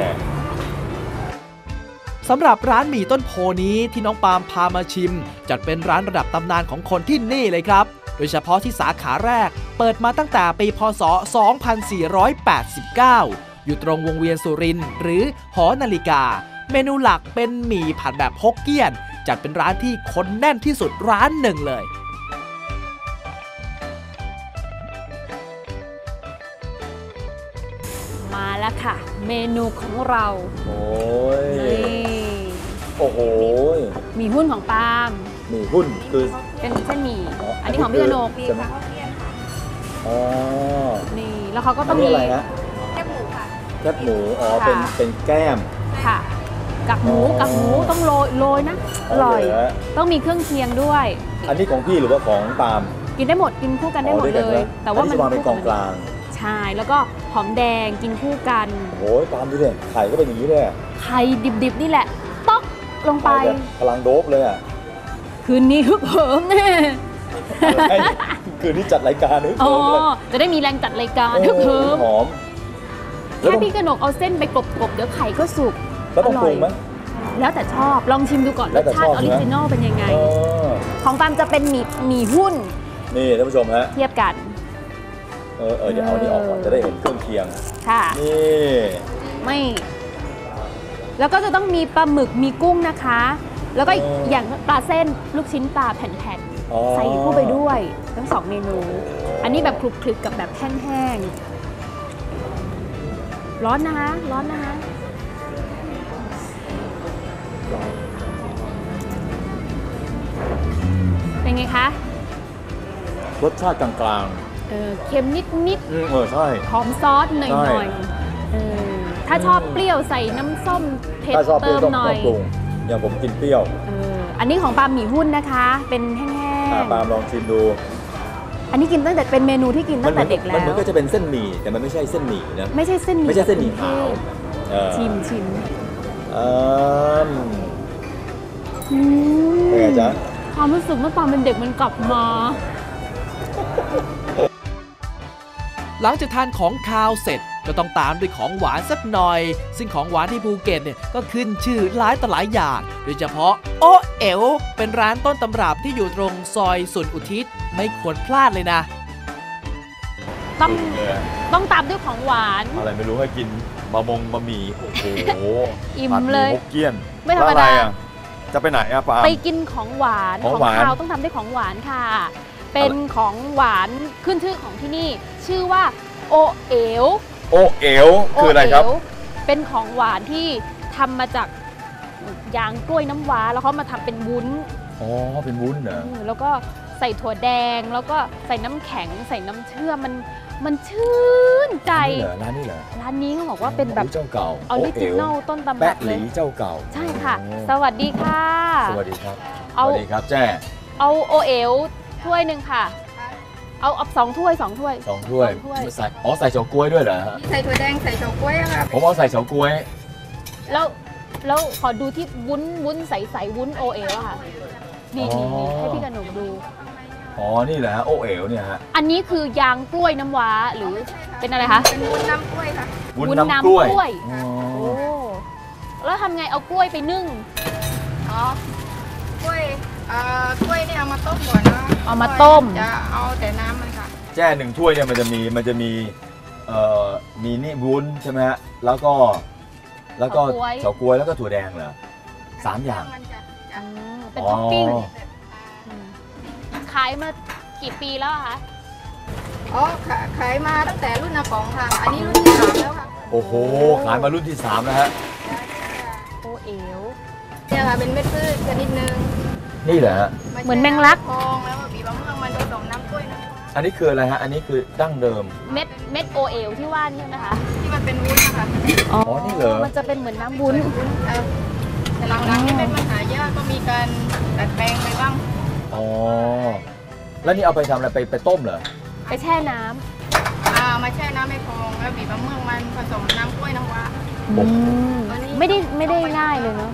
สำหรับร้านหมี่ต้นโพนี้ที่น้องปาล์มพามาชิมจัดเป็นร้านระดับตำนานของคนที่นี่เลยครับโดยเฉพาะที่สาขาแรกเปิดมาตั้งแต่ปีพ.ศ. สองพันสี่ร้อยแปดสิบเก้าอยู่ตรงวงเวียนสุรินทร์หรือหอนาฬิกาเมนูหลักเป็นหมี่ผัดแบบฮกเกี้ยนจัดเป็นร้านที่คนแน่นที่สุดร้านหนึ่งเลยมาแล้วค่ะเมนูของเราโอ้ยโอ้โหหมี่หุ้นของปาล์มหมี่หุ้นคือเป็นเส้นหมี่อันนี้ของพี่กนกอ๋อนี่แล้วเขาก็ต้องมีอะไรนะแคบหมูค่ะแคบหมูอ๋อเป็นเป็นแก้มค่ะกับหมูกับหมูต้องโรยโรยนะอร่อยต้องมีเครื่องเคียงด้วยอันนี้ของพี่หรือว่าของปาล์มกินได้หมดกินคู่กันได้หมดเลยแต่ว่ามันเป็นกองกลางใช่แล้วก็หอมแดงกินคู่กันโอ้ยปาล์มดูดิไข่ก็เป็นอย่างนี้เลยไข่ดิบๆนี่แหละต๊อกลงไปพลังโดบเลยอ่ะคืนนี้ฮึกเหิมแน่คืนนี้จัดรายการฮึกเหิมเลยจะได้มีแรงจัดรายการฮึกเหิมหอมแค่พี่กนกเอาเส้นไปกบๆเดี๋ยวไข่ก็สุกแล้วต้องปรุงไหมแล้วแต่ชอบลองชิมดูก่อนรสชาติออริจินอลเป็นยังไงของปาล์มจะเป็นหมี่หมี่หุ้นนี่ท่านผู้ชมฮะเทียบกันเออเออเดี๋ยวเอานี่ออกก่อนจะได้เห็นเครื่องเคียงค่ะนี่ไม่แล้วก็จะต้องมีปลาหมึกมีกุ้งนะคะแล้วก็อย่างปลาเส้นลูกชิ้นปลาแผ่นๆใส่คู่ไปด้วยทั้งสองเมนูอันนี้แบบคลุกคลิกกับแบบแห้งๆร้อนนะคะร้อนนะคะเป็นไงคะรสชาติกลางๆเออเค็มนิดๆเออใช่หอมซอสหน่อยๆเออถ้าชอบเปรี้ยวใส่น้ำส้มเผ็ดเติมหน่อยอย่างผมกินเปรี้ยวเอออันนี้ของปาล์มหมี่หุ้นนะคะเป็นแห้งๆปาล์มลองชิมดูอันนี้กินตั้งแต่เป็นเมนูที่กินตั้งแต่เด็กแล้วมันก็จะเป็นเส้นหมี่แต่มันไม่ใช่เส้นหมี่นะไม่ใช่เส้นหมี่ไม่ใช่เส้นหมี่ขาวชิมชิมอืมเป็นไงจ๊ะความรู้สึกเมื่อตอนเป็นเด็กมันกลับมาหลังจากทานของคาวเสร็จก็ต้องตามด้วยของหวานสักหน่อย ซึ่งของหวานที่ภูเก็ตเนี่ยก็ขึ้นชื่อหลายต่อหลายอย่างโดยเฉพาะโอเอ๋วเป็นร้านต้นตำรับที่อยู่ตรงซอยสุนอุทิศไม่ควรพลาดเลยนะต้องต้องตามด้วยของหวานอะไรไม่รู้ให้กินบะมงบะหมี่โอ้โหอิ่มเลยฮกเกี้ยนไม่ธรรมดาแล้วอะไจะไปไหนอะปาล์มไปกินของหวานของหวานคาวต้องทำด้วยของหวานค่ะ เป็นของหวานขึ้นชื่อของที่นี่ ชื่อว่าโอเอ๋วโอเอ๋วคืออะไรครับโเอ๋วเป็นของหวานที่ทำมาจากยางกล้วยน้ำว้าแล้วเขามาทำเป็นวุ้นอ๋อเป็นวุ้นเหรออืมแล้วก็ใส่ถั่วแดงแล้วก็ใส่น้ำแข็งใส่น้ำเชื่อมมันมันชื่นใจร้านนี้เหรอร้านนี้เขาบอกว่าเป็นแบบเจ้าเก่าออริจินัลต้นตำรัแปะบหเลลียเจ้าเก่าใช่ค่ะโอ้สวัสดีค่ะสวัสดีครับสเอาวัสดีครับแจ้เอาโอเอ๋วถ้วยหนึ่งค่ะ เอาเอาสองถ้วยสองถ้วยสองถ้วยสองถ้วยใส่อ๋อใส่เฉาก๊วยด้วยเหรอฮะใส่ถั่วแดงใส่เฉาก๊วยอะค่ะผมเอาใส่เฉาก๊วยแล้วแล้วขอดูที่วุ้นวุ้นใสๆวุ้นโอเอ๋วอะค่ะนี่นี่นี่ให้พี่กนกดูอ๋อนี่แหละฮะโอเอ๋วเนี่ยฮะอันนี้คือยางกล้วยน้ำว้าหรือเป็นอะไรคะเป็นวุ้นน้ำกล้วยค่ะวุ้นน้ำกล้วยวุ้นน้ำกล้วยอ๋อโอ้แล้วทำไงเอากล้วยไปนึ่งอ๋อกล้วยเอ่อกล้วยเนี่ยเอามาต้มก่อนนะเอามาต้มจะเอาแต่น้ำมันค่ะแจ้หนึ่งถ้วยเนี่ยมันจะมีมันจะมีเอ่อมีนี่วุ้นใช่ไหมฮะแล้วก็แล้วก็เฉาก๊วยแล้วก็ถั่วแดงเหรอสามอย่างมันจะอืมเป็นท็อปปิ้งอ๋อมขายมากี่ปีแล้วอะคะอ๋อขายขายมาตั้งแต่รุ่นอาป๋องค่ะ อันนี้รุ่นที่สามแล้วค่ะโอ้โหขายมารุ่นที่สามแล้วฮะโอเอ๋วเนี่ยค่ะเป็นเม็ดพืชชนิดหนึ่งนี่แหละฮะเหมือนแมงลักทองแล้วก็บีบมะม่วงมันผสมน้ำกล้วยนะอันนี้คืออะไรฮะอันนี้คือดั้งเดิมเม็ดเม็ดโอเอ๋วที่ว่านี่ใช่ไหมคะที่มันเป็นวุ้นนะคะอ๋อนี่เหรอมันจะเป็นเหมือนน้ำวุ้นเออแต่หลังๆนี่เป็นปัญหายากก็มีการดัดแปลงไปบ้างอ๋อแล้วนี่เอาไปทำอะไรไปไปต้มเหรอไปแช่น้ำอ่ามาแช่น้ำให้พองแล้วบีบมะม่วงมันผสมน้ำกล้วยน้ำว้าอืมไม่ได้ไม่ได้ง่ายเลยเนาะ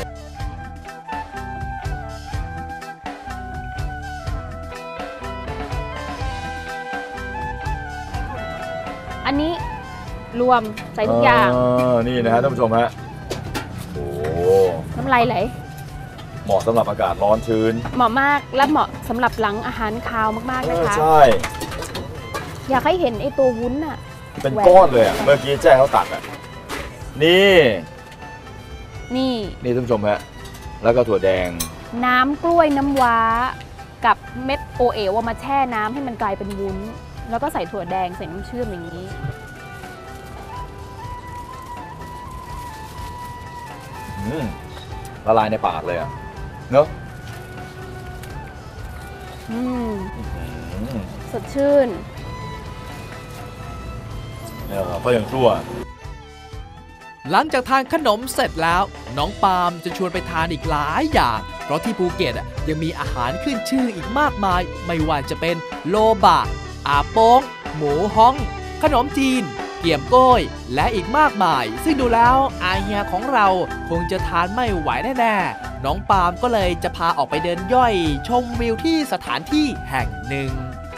อันนี้รวมใส่ทุกอย่างนี่นะฮะท่านผู้ชมฮะโอ้โหน้ำลายไหลเหมาะสำหรับอากาศร้อนชื้นเหมาะมากและเหมาะสำหรับหลังอาหารคาวมากๆเอนะอคะใช่อยากให้เห็นไอ้ตัววุ้นอะเป็นก้อนเลยอ่ะเมื่อกี้แจ้เขาตัดอ่ะนี่นี่นี่ท่านผู้ชมฮะแล้วก็ถั่วแดงน้ำกล้วยน้ำว้ากับเม็ดโอเอ๋วเอามาแช่น้ำให้มันกลายเป็นวุ้น แล้วก็ใส่ถั่วแดงใส่น้ำเชื่อมอย่างนี้อืมละลายในปากเลยอ่ะเนอะอืมอืมสดชื่นเนี่ยก็ยังชั่วหลังจากทานขนมเสร็จแล้ว น้องปาล์มจะชวนไปทานอีกหลายอย่าง เพราะที่ภูเก็ตอ่ะยังมีอาหารขึ้นชื่ออีกมากมาย ไม่ว่าจะเป็นโลบะ อาโป้ง หมูฮ้อง ขนมจีน เกี่ยมโก้ย และอีกมากมาย ซึ่งดูแล้วอาเฮียของเราคงจะทานไม่ไหวแน่ๆ น้องปาล์มก็เลยจะพาออกไปเดินย่อย ชมวิวที่สถานที่แห่งหนึ่ง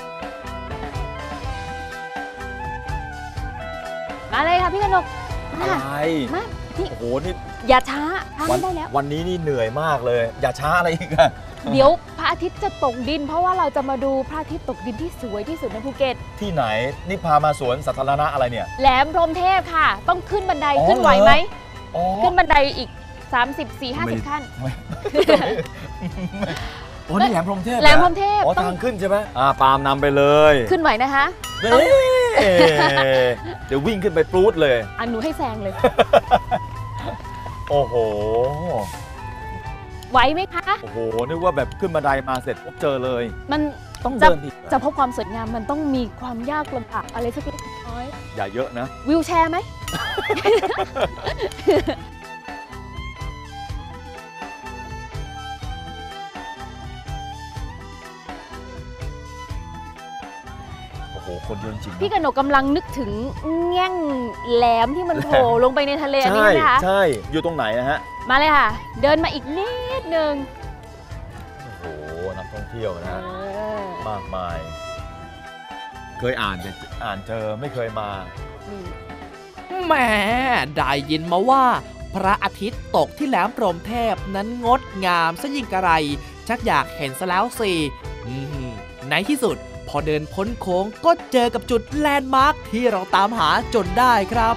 มาเลยค่ะพี่กนกอะมาไรมานี่โอ้โหนี่อย่าช้าทานวันได้แล้ววันนี้นี่เหนื่อยมากเลย อย่าช้าอะไรอีกอะเดี๋ยวพระอาทิตย์จะตกดิน เพราะว่าเราจะมาดูพระอาทิตย์ตกดินที่สวยที่สุดในภูเก็ตที่ไหนนี่พามาสวนสาธารณะอะไรเนี่ยแหลมพรหมเทพค่ะ ต้องขึ้นบันไดอ๋อขึ้นไหวไหมอ๋อขึ้นบันไดอีก สามสิบ สี่ ห้าสิบ ขั้นไม่โอ้นี่แหลมพรหมเทพแหลมพรหมเทพอ๋อต้องทางขึ้นใช่ไหมอ่าปาล์มนำไปเลยขึ้นไหวนะคะเฮ้ยเดี๋ยววิ่งขึ้นไปปรูดเลยอันหนูให้แซงเลยโอ้โหไหวไหมคะโอ้โห นึกว่าแบบขึ้นบันไดมาเสร็จปุ๊บเจอเลยมันต้องจะเดินอีกจะพบความสวยงามมันต้องมีความยากลำบากอะไรสักเล็กน้อยอย่าเยอะนะวิวแชร์ไหมโอ้โห คนเยอะจริงพี่กนกกำลังนึกถึงแง่งแหลมที่มันโผล่ลงไปในทะเลอันนี้ใช่นะคะใช่ อยู่ตรงไหนนะฮะมาเลยค่ะ เดินมาอีกนิดนึงโอ้โห นักท่องเที่ยวนะฮะเออมากมาย เคยอ่านแต่อ่านเจอไม่เคยมานี่แหมได้ยินมาว่าพระอาทิตย์ตกที่แหลมพรหมเทพนั้นงดงามซะยิ่งกระไรชักอยากเห็นซะแล้วสิในที่สุดพอเดินพ้นโค้งก็เจอกับจุดแลนด์มาร์คที่เราตามหาจนได้ครับ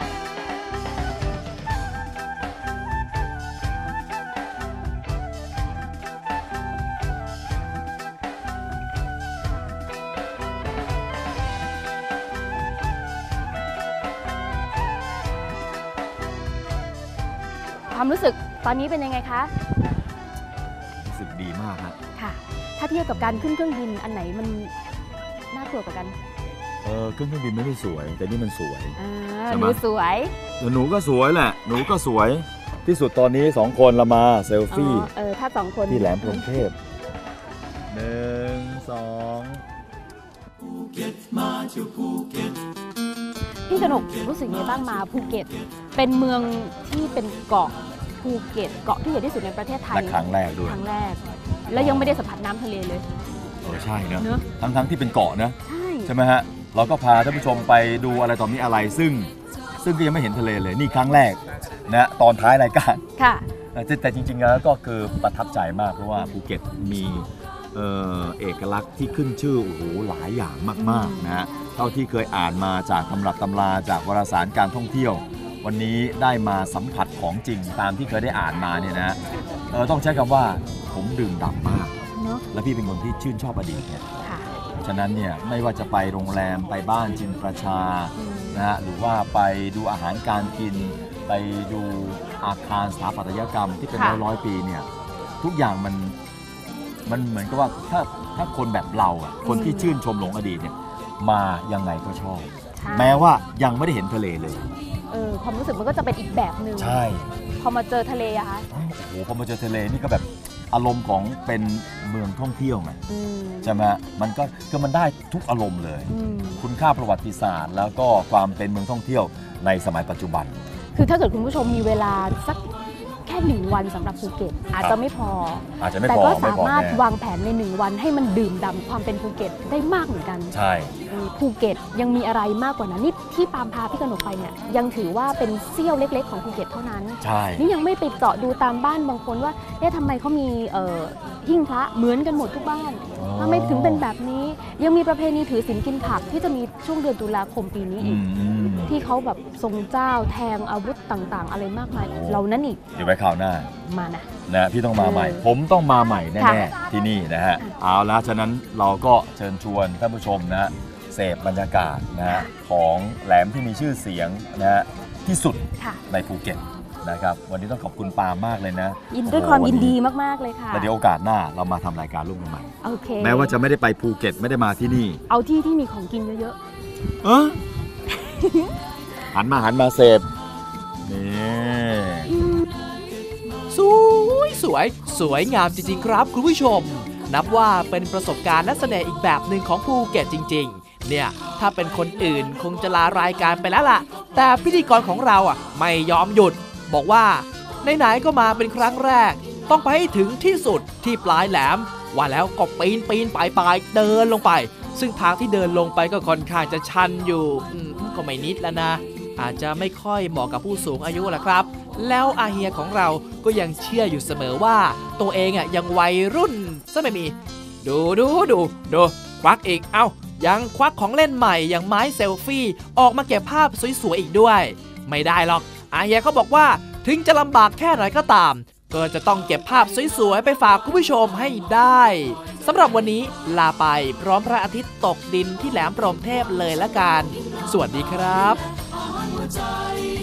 ความรู้สึกตอนนี้เป็นยังไงคะรู้สึกดีมากครับค่ะถ้าเทียบกับการขึ้นเครื่องบินอันไหนมันน่ากลัวกว่ากันเออเครื่องบินไม่ได้สวยแต่นี่มันสวยหนูสวยหนูก็สวยแหละหนูก็สวยที่สุดตอนนี้สองคนเรามาเซลฟี่เออถ้าสองคนที่แหลมพรหมเทพหนึ่งสองภูเก็ตมาเที่ยวภูเก็ตพี่กนกรู้สึกไงบ้างมาภูเก็ตเป็นเมืองที่เป็นเกาะภูเก็ตเกาะที่ใหญ่ที่สุดในประเทศไทยครั้งแรกด้วยครั้งแรกแล้วยังไม่ได้สัมผัสน้ำทะเลเลยเออใช่เนอะทั้งทั้งที่เป็นเกาะนะใช่ใช่ไหมฮะเราก็พาท่านผู้ชมไปดูอะไรต่อมีอะไรซึ่งซึ่งก็ยังไม่เห็นทะเลเลยนี่ครั้งแรกนะตอนท้ายรายการค่ะแต่จริงๆแล้วก็คือประทับใจมากเพราะว่าภูเก็ตมีเอ่อเอกลักษณ์ที่ขึ้นชื่อโอ้โหหลายอย่างมากๆนะฮะเท่าที่เคยอ่านมาจากตำรับตำราจากวารสารการท่องเที่ยววันนี้ได้มาสัมผัสของจริงตามที่เคยได้อ่านมาเนี่ยนะเออต้องใช้คำว่าผมดื่มด่ำมากและพี่เป็นคนที่ชื่นชอบอดีตเนี่ยฉะนั้นเนี่ยไม่ว่าจะไปโรงแรมไปบ้านจินประชานะฮะหรือว่าไปดูอาหารการกินไปดูอาคารสถาปัตยกรรมที่เป็นร้อยร้อยปีเนี่ยทุกอย่างมันมันเหมือนกับว่าถ้าถ้าคนแบบเราอ่ะคนที่ชื่นชมหลงอดีตเนี่ยมายังไงก็ชอบแม้ว่ายังไม่ได้เห็นทะเลเลยเออความรู้สึกมันก็จะเป็นอีกแบบนึงใช่พอมาเจอทะเลอะคะโอ้โหพอมาเจอทะเลนี่ก็แบบอารมณ์ของเป็นเมืองท่องเที่ยวไงใช่ไหมมันก็คือมันได้ทุกอารมณ์เลยคุณค่าประวัติศาสตร์แล้วก็ความเป็นเมืองท่องเที่ยวในสมัยปัจจุบันคือถ้าเกิดคุณผู้ชมมีเวลาสักแค่หนึ่งวันสำหรับภูเก็ตอาจจะไม่พออาจจะไม่พอแต่ก็สามารถวางแผนในหนึ่งวันให้มันดื่มด่ำความเป็นภูเก็ตได้มากเหมือนกันใช่ภูเก็ตยังมีอะไรมากกว่านั้นนี่ที่ปามพาพี่กนกไปเนี่ยยังถือว่าเป็นเสี้ยวเล็กๆของภูเก็ตเท่านั้นใช่นี่ยังไม่ไปเจาะดูตามบ้านบางคนว่าเอ๊ะทำไมเขามีเอ่อหิ้งพระเหมือนกันหมดทุกบ้านทำไมถึงเป็นแบบนี้ยังมีประเพณีถือศีลกินผักที่จะมีช่วงเดือนตุลาคมปีนี้อีกที่เขาแบบทรงเจ้าแทงอาวุธต่างๆอะไรมากมายเหล่านั้นอีกเดี๋ยวไว้คราวหน้ามานะนะพี่ต้องมาใหม่ผมต้องมาใหม่แน่ๆที่นี่นะฮะเอาละฉะนั้นเราก็เชิญชวนท่านผู้ชมนะฮะเสพบรรยากาศนะฮะของแหลมที่มีชื่อเสียงนะฮะที่สุดในภูเก็ตนะครับวันนี้ต้องขอบคุณปามากเลยนะยินด้วยความยินดีมากๆเลยค่ะแล้วเดี๋ยวโอกาสหน้าเรามาทำรายการร่วมกันใหม่โอเคแม้ว่าจะไม่ได้ไปภูเก็ตไม่ได้มาที่นี่เอาที่ที่มีของกินเยอะๆเออหันมาหันมาเสพนี่สวยสวยสวยงามจริงๆครับคุณผู้ชมนับว่าเป็นประสบการณ์และเสน่ห์อีกแบบหนึ่งของภูเก็ตจริงๆเนี่ยถ้าเป็นคนอื่นคงจะลารายการไปแล้วล่ะแต่พิธีกรของเราอ่ะไม่ยอมหยุดบอกว่าไหนๆก็มาเป็นครั้งแรกต้องไปให้ถึงที่สุดที่ปลายแหลมว่าแล้วก็ปีนปีนปลายปลายเดินลงไปซึ่งทางที่เดินลงไปก็ค่อนข้างจะชันอยู่ก็ไม่นิดแล้วนะอาจจะไม่ค่อยเหมาะกับผู้สูงอายุล่ะครับแล้วอาเฮียของเราก็ยังเชื่ออยู่เสมอว่าตัวเองอ่ะยังวัยรุ่นซะไม่มีดูดูดูดูควักอีกเอ้ายังควักของเล่นใหม่อย่างไม้เซลฟี่ออกมาเก็บภาพสวยๆอีกด้วยไม่ได้หรอกอาเฮียเขาบอกว่าถึงจะลำบากแค่ไหนก็ตามก็จะต้องเก็บภาพสวยๆไปฝากคุณผู้ชมให้ได้สำหรับวันนี้ลาไปพร้อมพระอาทิตย์ตกดินที่แหลมพรหมเทพเลยละกันสวัสดีครับ